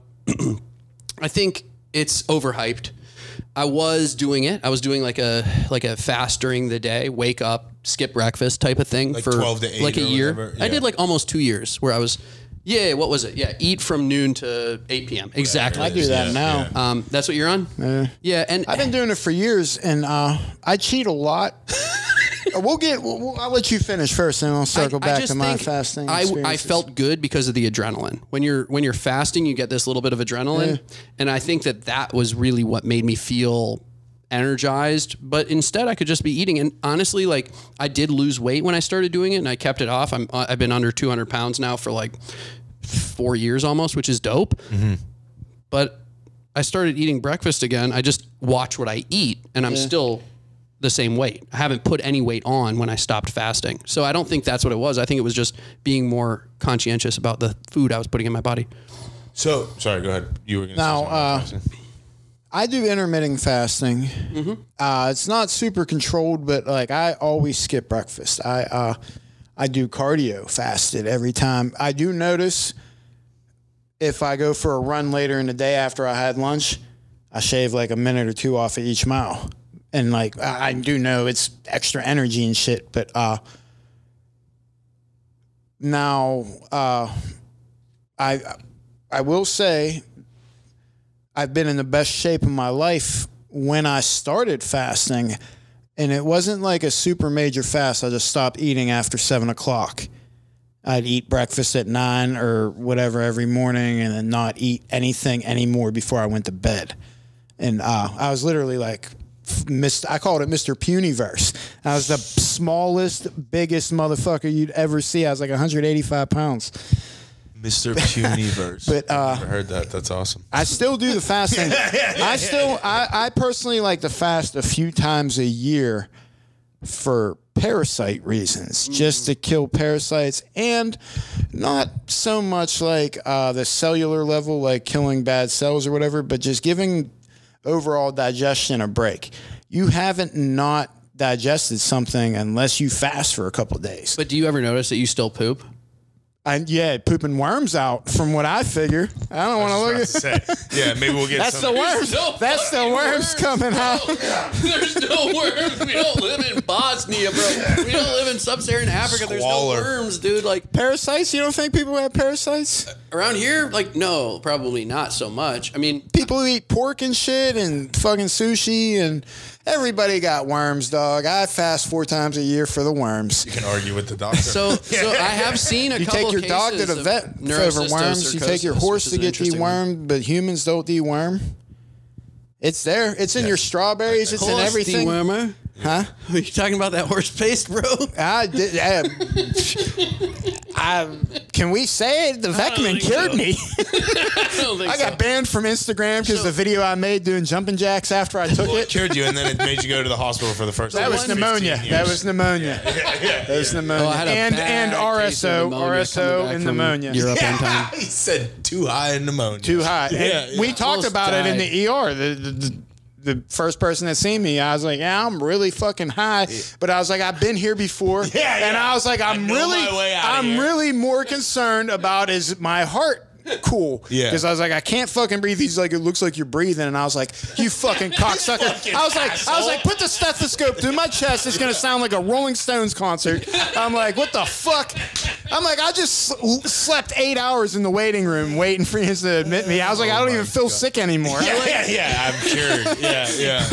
I think it's overhyped. I was doing it. I was doing like a fast during the day, wake up, skip breakfast type of thing Like for 12 to 8 like a or year. whatever. I Yeah. did like almost 2 years where I was, what was it? Yeah, eat from noon to 8 p.m. Exactly. I do that now. That's what you're on? Yeah, and I've been doing it for years, and I cheat a lot. I'll let you finish first, and I'll circle back just to my think fasting. I experiences. felt good because of the adrenaline. When you're fasting, you get this little bit of adrenaline, and I think that was really what made me feel energized. But instead, I could just be eating. And honestly, like, I did lose weight when I started doing it, and I kept it off. I've been under 200 pounds now for like 4 years almost, which is dope. Mm-hmm. But I started eating breakfast again. I just watch what I eat, and I'm still the same weight. I haven't put any weight on when I stopped fasting. So I don't think that's what it was. I think it was just being more conscientious about the food I was putting in my body. So, sorry, go ahead. You were going to say something. I do intermittent fasting. Mm-hmm. It's not super controlled, but like I always skip breakfast. I do cardio fasted every time. I do notice if I go for a run later in the day after I had lunch, I shave like a minute or two off of each mile. And like, I do know it's extra energy and shit, but now I will say I've been in the best shape of my life when I started fasting, and it wasn't like a super major fast. I just stopped eating after 7 o'clock. I'd eat breakfast at 9 or whatever every morning, and then not eat anything anymore before I went to bed. And I was literally like, I called it Mr. Puniverse. I was the smallest, biggest motherfucker you'd ever see. I was like 185 pounds. Mr. Puniverse. But I've never heard that. That's awesome. I still do the fasting. I personally like to fast a few times a year for parasite reasons, just to kill parasites, and not so much like the cellular level, like killing bad cells or whatever, but just giving overall digestion a break. You haven't not digested something unless you fast for a couple of days. But do you ever notice that you still poop? Pooping worms out from what I figure. I don't want to look at. Yeah, maybe we'll get. That's some. the worms. That's the worms coming out. There's no worms. We don't live in Bosnia, bro. We don't live in sub-Saharan Africa. There's no worms, dude. Like parasites. You don't think people have parasites around here? Like, no, probably not so much. I mean, people who eat pork and shit and fucking sushi and. Everybody got worms, dog. I fast 4 times a year for the worms. You can argue with the doctor. So I have seen a couple You take your cases dog to the vet for worms. You take your horse to get dewormed, but humans don't deworm. It's there. It's in your strawberries. It's in everything. Dewormer? Huh? Are you talking about that horse paste, bro? Can we say it? The Vecman cured me. I got banned from Instagram because the video I made doing jumping jacks after I took it cured you, and then it made you go to the hospital for the first time. That was pneumonia. That was pneumonia. That was pneumonia. And RSO and pneumonia. Europe one time. He said too high in pneumonia. Too high. Yeah. We talked about it in the ER. The first person that seen me, I was like, yeah, I'm really fucking high. But I was like, I've been here before. And I was like, I'm really more concerned about is my heart cool. Yeah. Because I was like, I can't fucking breathe. He's like, it looks like you're breathing. And I was like, you fucking cocksucker. I was like, put the stethoscope through my chest. It's gonna sound like a Rolling Stones concert. I'm like, what the fuck? I'm like, I just slept 8 hours in the waiting room waiting for you to admit me. I was like, I don't even feel sick anymore. I'm cured. Yeah.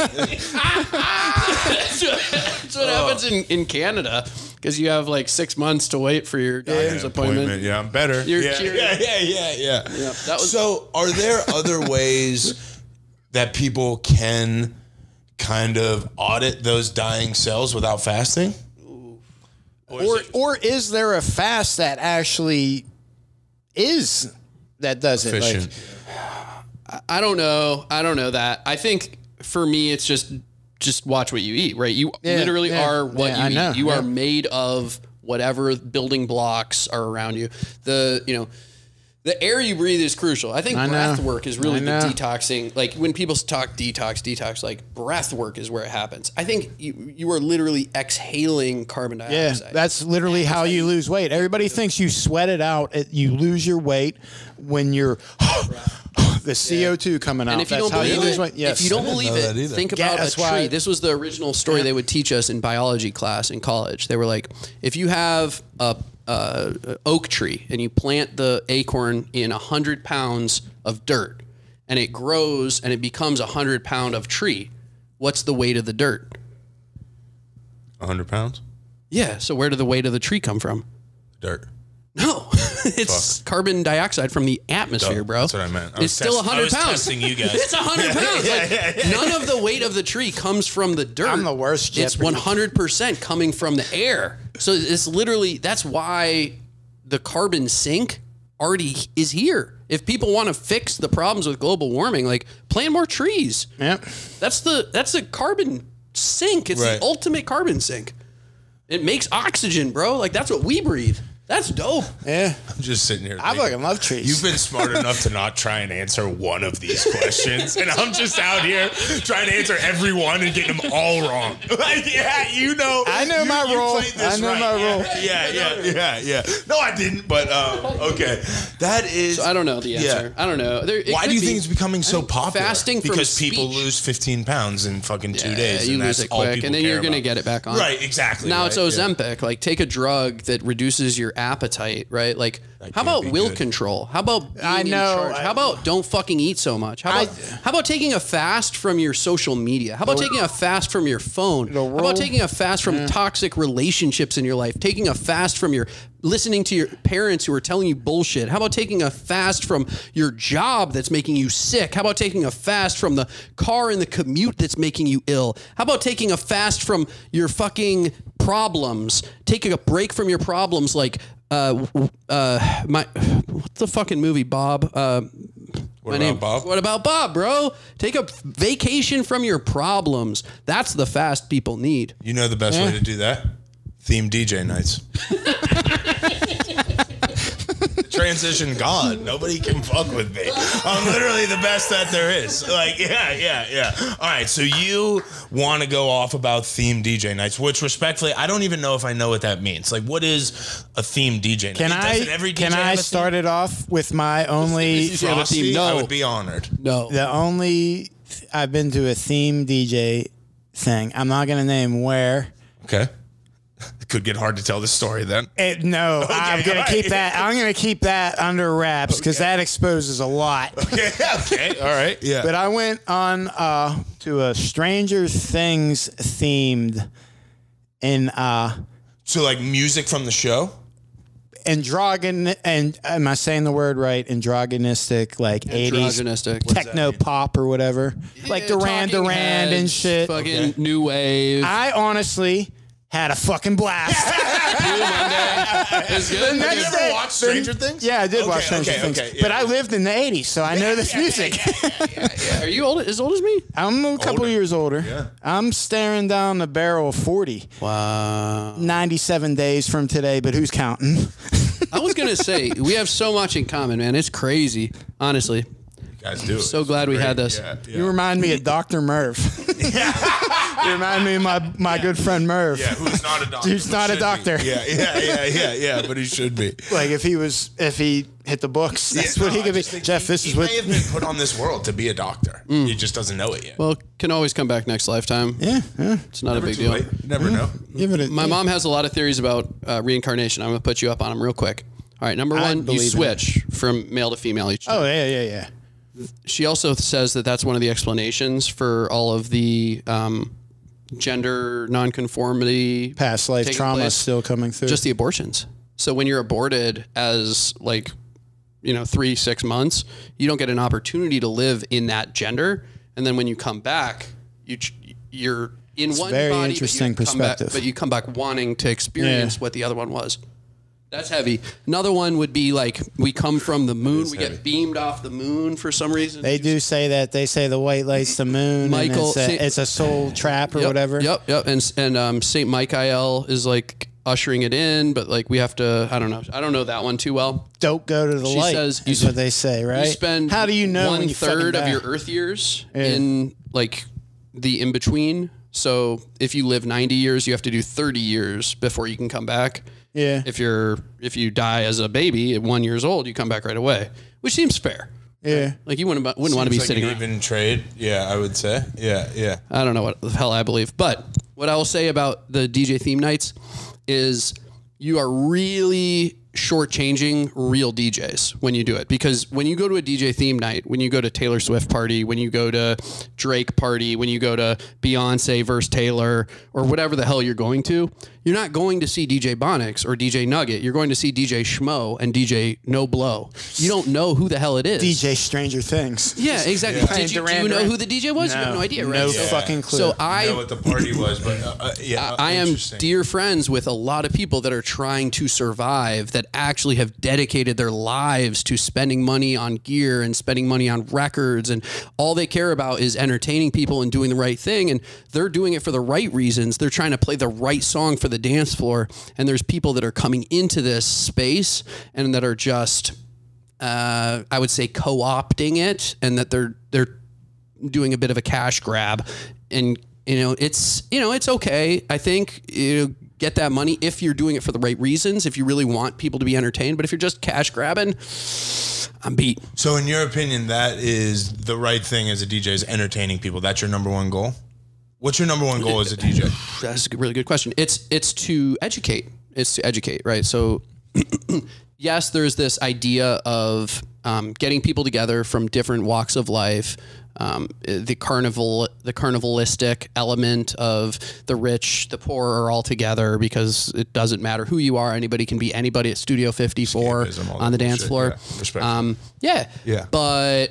That's what happens in Canada. Because you have like 6 months to wait for your doctor's appointment. Yeah, I'm better. You're cured. Yeah. So, are there other ways that people can kind of audit those dying cells without fasting? Or is there a fast that actually does it? Efficient. Like, I don't know that. I think for me, it's just watch what you eat, right? You literally are what you eat. You are made of whatever building blocks are around you. The air you breathe is crucial. I think breath work is really the detoxing. Like when people talk detox, like breath work is where it happens. I think you are literally exhaling carbon dioxide. Yeah, that's literally how you lose weight. Everybody thinks you sweat it out. You lose your weight when you're the CO2 coming out. And if you don't believe it, yes. if you don't believe it, think about a tree. This was the original story they would teach us in biology class in college. They were like, if you have a oak tree and you plant the acorn in 100 pounds of dirt and it grows and it becomes 100-pound of tree, what's the weight of the dirt? 100 pounds? Yeah. So where did the weight of the tree come from? Dirt. No, it's carbon dioxide from the atmosphere, bro. That's what I meant. It's still 100 pounds. Testing you guys. It's 100 pounds. None of the weight of the tree comes from the dirt. I'm the worst. It's 100% coming from the air. So it's literally, that's why the carbon sink already is here. If people want to fix the problems with global warming, like plant more trees. Yep. That's the carbon sink. It's the ultimate carbon sink. It makes oxygen, bro. Like that's what we breathe. That's dope. Yeah. I'm just sitting here. I fucking love trees. You've been smart enough to not try and answer one of these questions, and I'm just out here trying to answer every one and getting them all wrong. Like, yeah, you know. I know my role. I know my role. Yeah. No, I didn't, but okay. That is. So I don't know the answer. I don't know. Why do you think it's becoming so popular? Fasting from because people speech. lose 15 pounds in fucking 2 days. You and lose that's it all quick, people and then care you're going to about. get it back on. Right, exactly. Now right, it's Ozempic. Like take a drug that reduces your appetite, right? Like how about will control? How about being in charge? How about don't fucking eat so much? How about taking a fast from your social media? How about taking a fast from your phone? How about taking a fast from toxic relationships in your life? Taking a fast from your listening to your parents who are telling you bullshit? How about taking a fast from your job that's making you sick? How about taking a fast from the car and the commute that's making you ill? How about taking a fast from your fucking problems? Taking a break from your problems like what's the fucking movie, Bob? What about Bob? What about Bob, bro? Take a vacation from your problems. That's the fast people need. You know the best way to do that? Theme DJ nights. Transition God. Nobody can fuck with me. I'm literally the best that there is. Like, yeah. All right, so you want to go off about theme DJ nights, which respectfully, I don't even know if I know what that means. Like, what is a theme DJ night? Can I start it off with my only Frosty? No. I would be honored. No. The only I've been to a theme DJ thing. I'm not going to name where. Okay. It could get hard to tell this story then. No, okay, I'm going to keep that. I'm going to keep that under wraps because that exposes a lot. Okay. All right. Yeah. But I went on to a Stranger Things themed in So like music from the show? and am I saying the word right? Androgynistic, like 80s techno pop or whatever. Like Duran Duran and shit. Fucking new wave. I honestly had a fucking blast. It's good. Have you ever watched Stranger Things? Yeah, I did watch Stranger Things. Yeah. But I lived in the 80s, so I know this music. Are you as old as me? I'm a couple years older. Yeah. I'm staring down the barrel of 40. Wow. 97 days from today, but who's counting? I was going to say, we have so much in common, man. It's crazy, honestly. Guys do it. So glad we had this. Yeah. You remind me of Dr. Merv. You remind me of my good friend Merv. Yeah, who's not a doctor. Who's not a doctor. Yeah, but he should be. Like if he hit the books, that's what he could be. Jeff, this is he what may have been put on this world to be a doctor. He just doesn't know it yet. Well, can always come back next lifetime. Yeah. It's not a big Too deal. late. You never know. Give it My mom has a lot of theories about reincarnation. I'm going to put you up on them real quick. All right, number one, you believe in switch from male to female each time. Oh, yeah. She also says that that's one of the explanations for all of the gender nonconformity. Past life taking trauma place. still coming through. Just the abortions. So when you're aborted as 3-6 months, you don't get an opportunity to live in that gender. And then when you come back, you're in one very body, interesting but you come back, perspective. but you come back wanting to experience what the other one was. That's heavy. Another one would be like we come from the moon. We get beamed off the moon for some reason. They do say that. They say the white light's the moon. Michael, and it's a soul trap or whatever. Yep. And Saint Michael is like ushering it in, but like we have to. I don't know. I don't know that one too well. Don't go to the She light. says is what they say, right? You spend How do you know when you 1/3 fucking of your die? Earth years in like the in between. So if you live 90 years, you have to do 30 years before you can come back. Yeah. If you die as a baby at 1 year old, you come back right away, which seems fair. Yeah. Like you wouldn't want to be Seems sitting like around. an even trade. Yeah, I would say. Yeah. I don't know what the hell I believe, but what I will say about the DJ theme nights is you are really shortchanging real DJs when you do it, because when you go to a DJ theme night, when you go to Taylor Swift party, when you go to Drake party, when you go to Beyonce versus Taylor or whatever the hell you're going to, you're not going to see DJ Bonix or DJ Nugget. You're going to see DJ Schmo and DJ No Blow. You don't know who the hell it is. DJ Stranger Things. Yeah, exactly. Yeah. Do you know who the DJ was? No, You have no idea, right? No fucking clue. So I know what the party was, but I am dear friends with a lot of people that are trying to survive, that actually have dedicated their lives to spending money on gear and spending money on records, and all they care about is entertaining people and doing the right thing, and they're doing it for the right reasons. They're trying to play the right song for the dance floor, and there's people that are coming into this space and that are just I would say co-opting it, and that they're doing a bit of a cash grab. And it's okay. I think get that money if you're doing it for the right reasons, if you really want people to be entertained. But if you're just cash grabbing, I'm beat. So in your opinion, that is the right thing as a DJ, is entertaining people. That's your number one goal? What's your number one goal as a DJ? That's a really good question. It's to educate. It's to educate, right? So yes, there's this idea of getting people together from different walks of life. The carnivalistic element of the rich, the poor are all together, because it doesn't matter who you are. Anybody can be anybody at Studio 54 on the dance floor. Yeah. But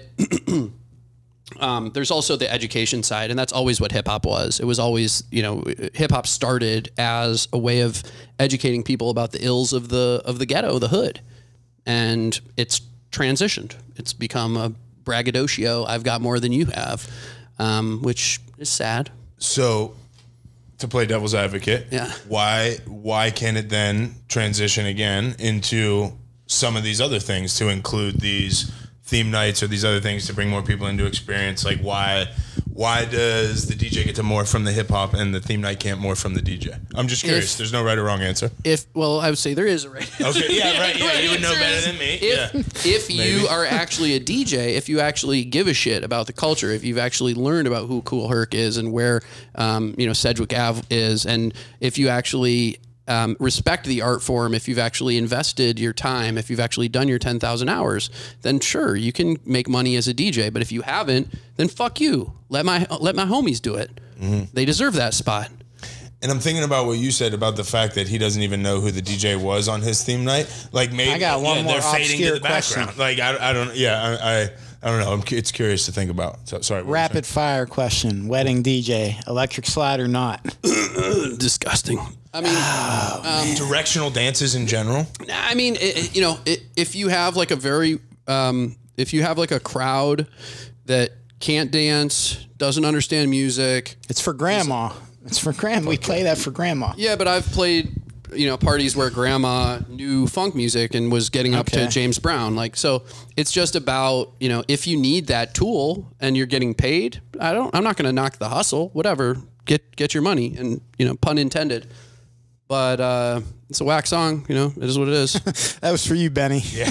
there's also the education side, and that's always what hip hop was. It was always, hip hop started as a way of educating people about the ills of the ghetto, the hood, and it's transitioned. It's become a braggadocio. I've got more than you have, which is sad. So, to play devil's advocate, yeah, why can it then transition again into some of these other things, to include these theme nights or these other things to bring more people into experience? Like, why does the DJ get to more from the hip hop and the theme night can't more from the DJ? I'm just curious. There's no right or wrong answer. Well, I would say there is a right answer. Okay, yeah, right. Yeah, you would know better than me. If you are actually a DJ, if you actually give a shit about the culture, if you've actually learned about who Cool Herc is and where, Sedgwick Ave is, and if you actually respect the art form, if you've actually invested your time, if you've actually done your 10,000 hours, then sure, you can make money as a DJ. But if you haven't, then fuck you. Let my homies do it. Mm-hmm. They deserve that spot. And I'm thinking about what you said about the fact that he doesn't even know who the DJ was on his theme night. Like, maybe I got one more they're fading to the question. background. Like, I don't. Yeah, I don't know. It's curious to think about. So, sorry. Rapid fire question: wedding DJ, electric slide or not? Disgusting. I mean, directional dances in general. I mean, if you have like a very, if you have like a crowd that can't dance, doesn't understand music, it's for grandma. It's for grandma. We play that for grandma. Yeah, but I've played, parties where grandma knew funk music and was getting up to James Brown. Like, so it's just about, if you need that tool and you're getting paid, I'm not going to knock the hustle, whatever, get your money, and, pun intended. But it's a whack song, it is what it is. That was for you, Benny. Yeah.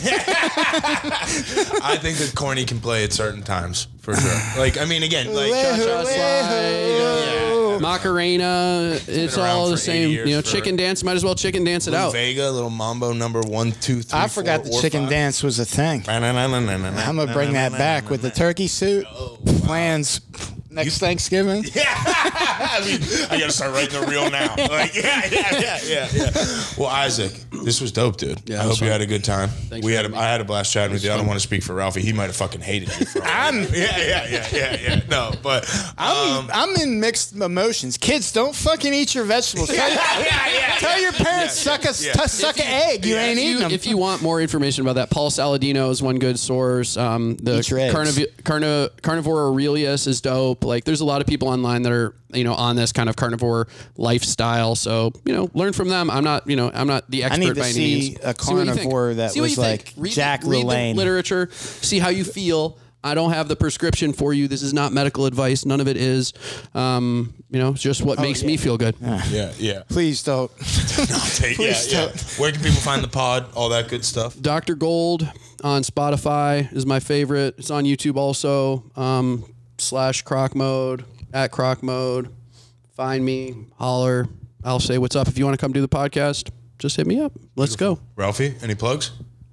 I think that corny can play at certain times, for sure. Like, I mean, again, like Cha-Cha Slide, Macarena, it's all the same. Chicken dance, might as well chicken dance it out. Vega, little mambo number 1, 2, 3, I forgot the chicken dance was a thing. I'm going to bring that back with the turkey suit. Plans next Thanksgiving. Yeah. I got to start writing the reel now. Like, yeah. Well, Isaac, this was dope, dude. Yeah, I hope you had a good time. Thanks I had a blast chatting with you. I don't want to speak for Ralphie. He might have fucking hated you for all Yeah. No, but I'm in mixed emotions. Kids, don't fucking eat your vegetables. Tell your parents suck an egg. You ain't eating them. If you want more information about that, Paul Saladino is one good source. The Carnivore Aurelius is dope. Like, there's a lot of people online that are on this kind of carnivore lifestyle. So learn from them. I'm not the expert by any means. A carnivore that was like Jack LaLanne. Read the literature. See how you feel. I don't have the prescription for you. This is not medical advice. None of it is. It's just what makes me feel good. Yeah. Please don't. Please don't. Where can people find the pod? All that good stuff. Dr. Gold on Spotify is my favorite. It's on YouTube also. /Croc Mode, @Croc Mode. Find me, holler. I'll say what's up if you want to come do the podcast. just hit me up. Let's go. Ralphie, any plugs?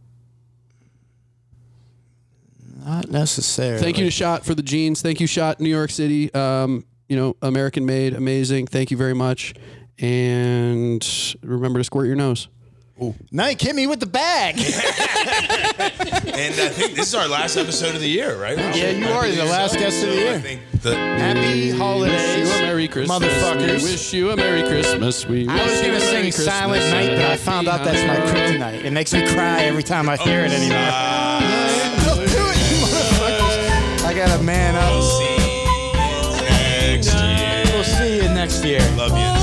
Not necessarily. Thank you to Shot for the jeans. Thank you, Shot, New York City. American made, amazing. Thank you very much. And remember to squirt your nose. Nike, hit me with the bag. And I think this is our last episode of the year, right? Yeah, you are the last guest of the year. I think Happy holidays, Wish you a Merry Christmas. motherfuckers. We wish you a Merry Christmas. I was going to sing Silent Night, but I found out that's my kryptonite. It makes me cry every time I hear it anymore. Don't do it, you motherfuckers. I got to man up. We'll see you next year. We'll see you next year. Love you.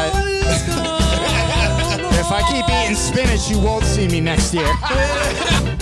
If I keep eating spinach, you won't see me next year.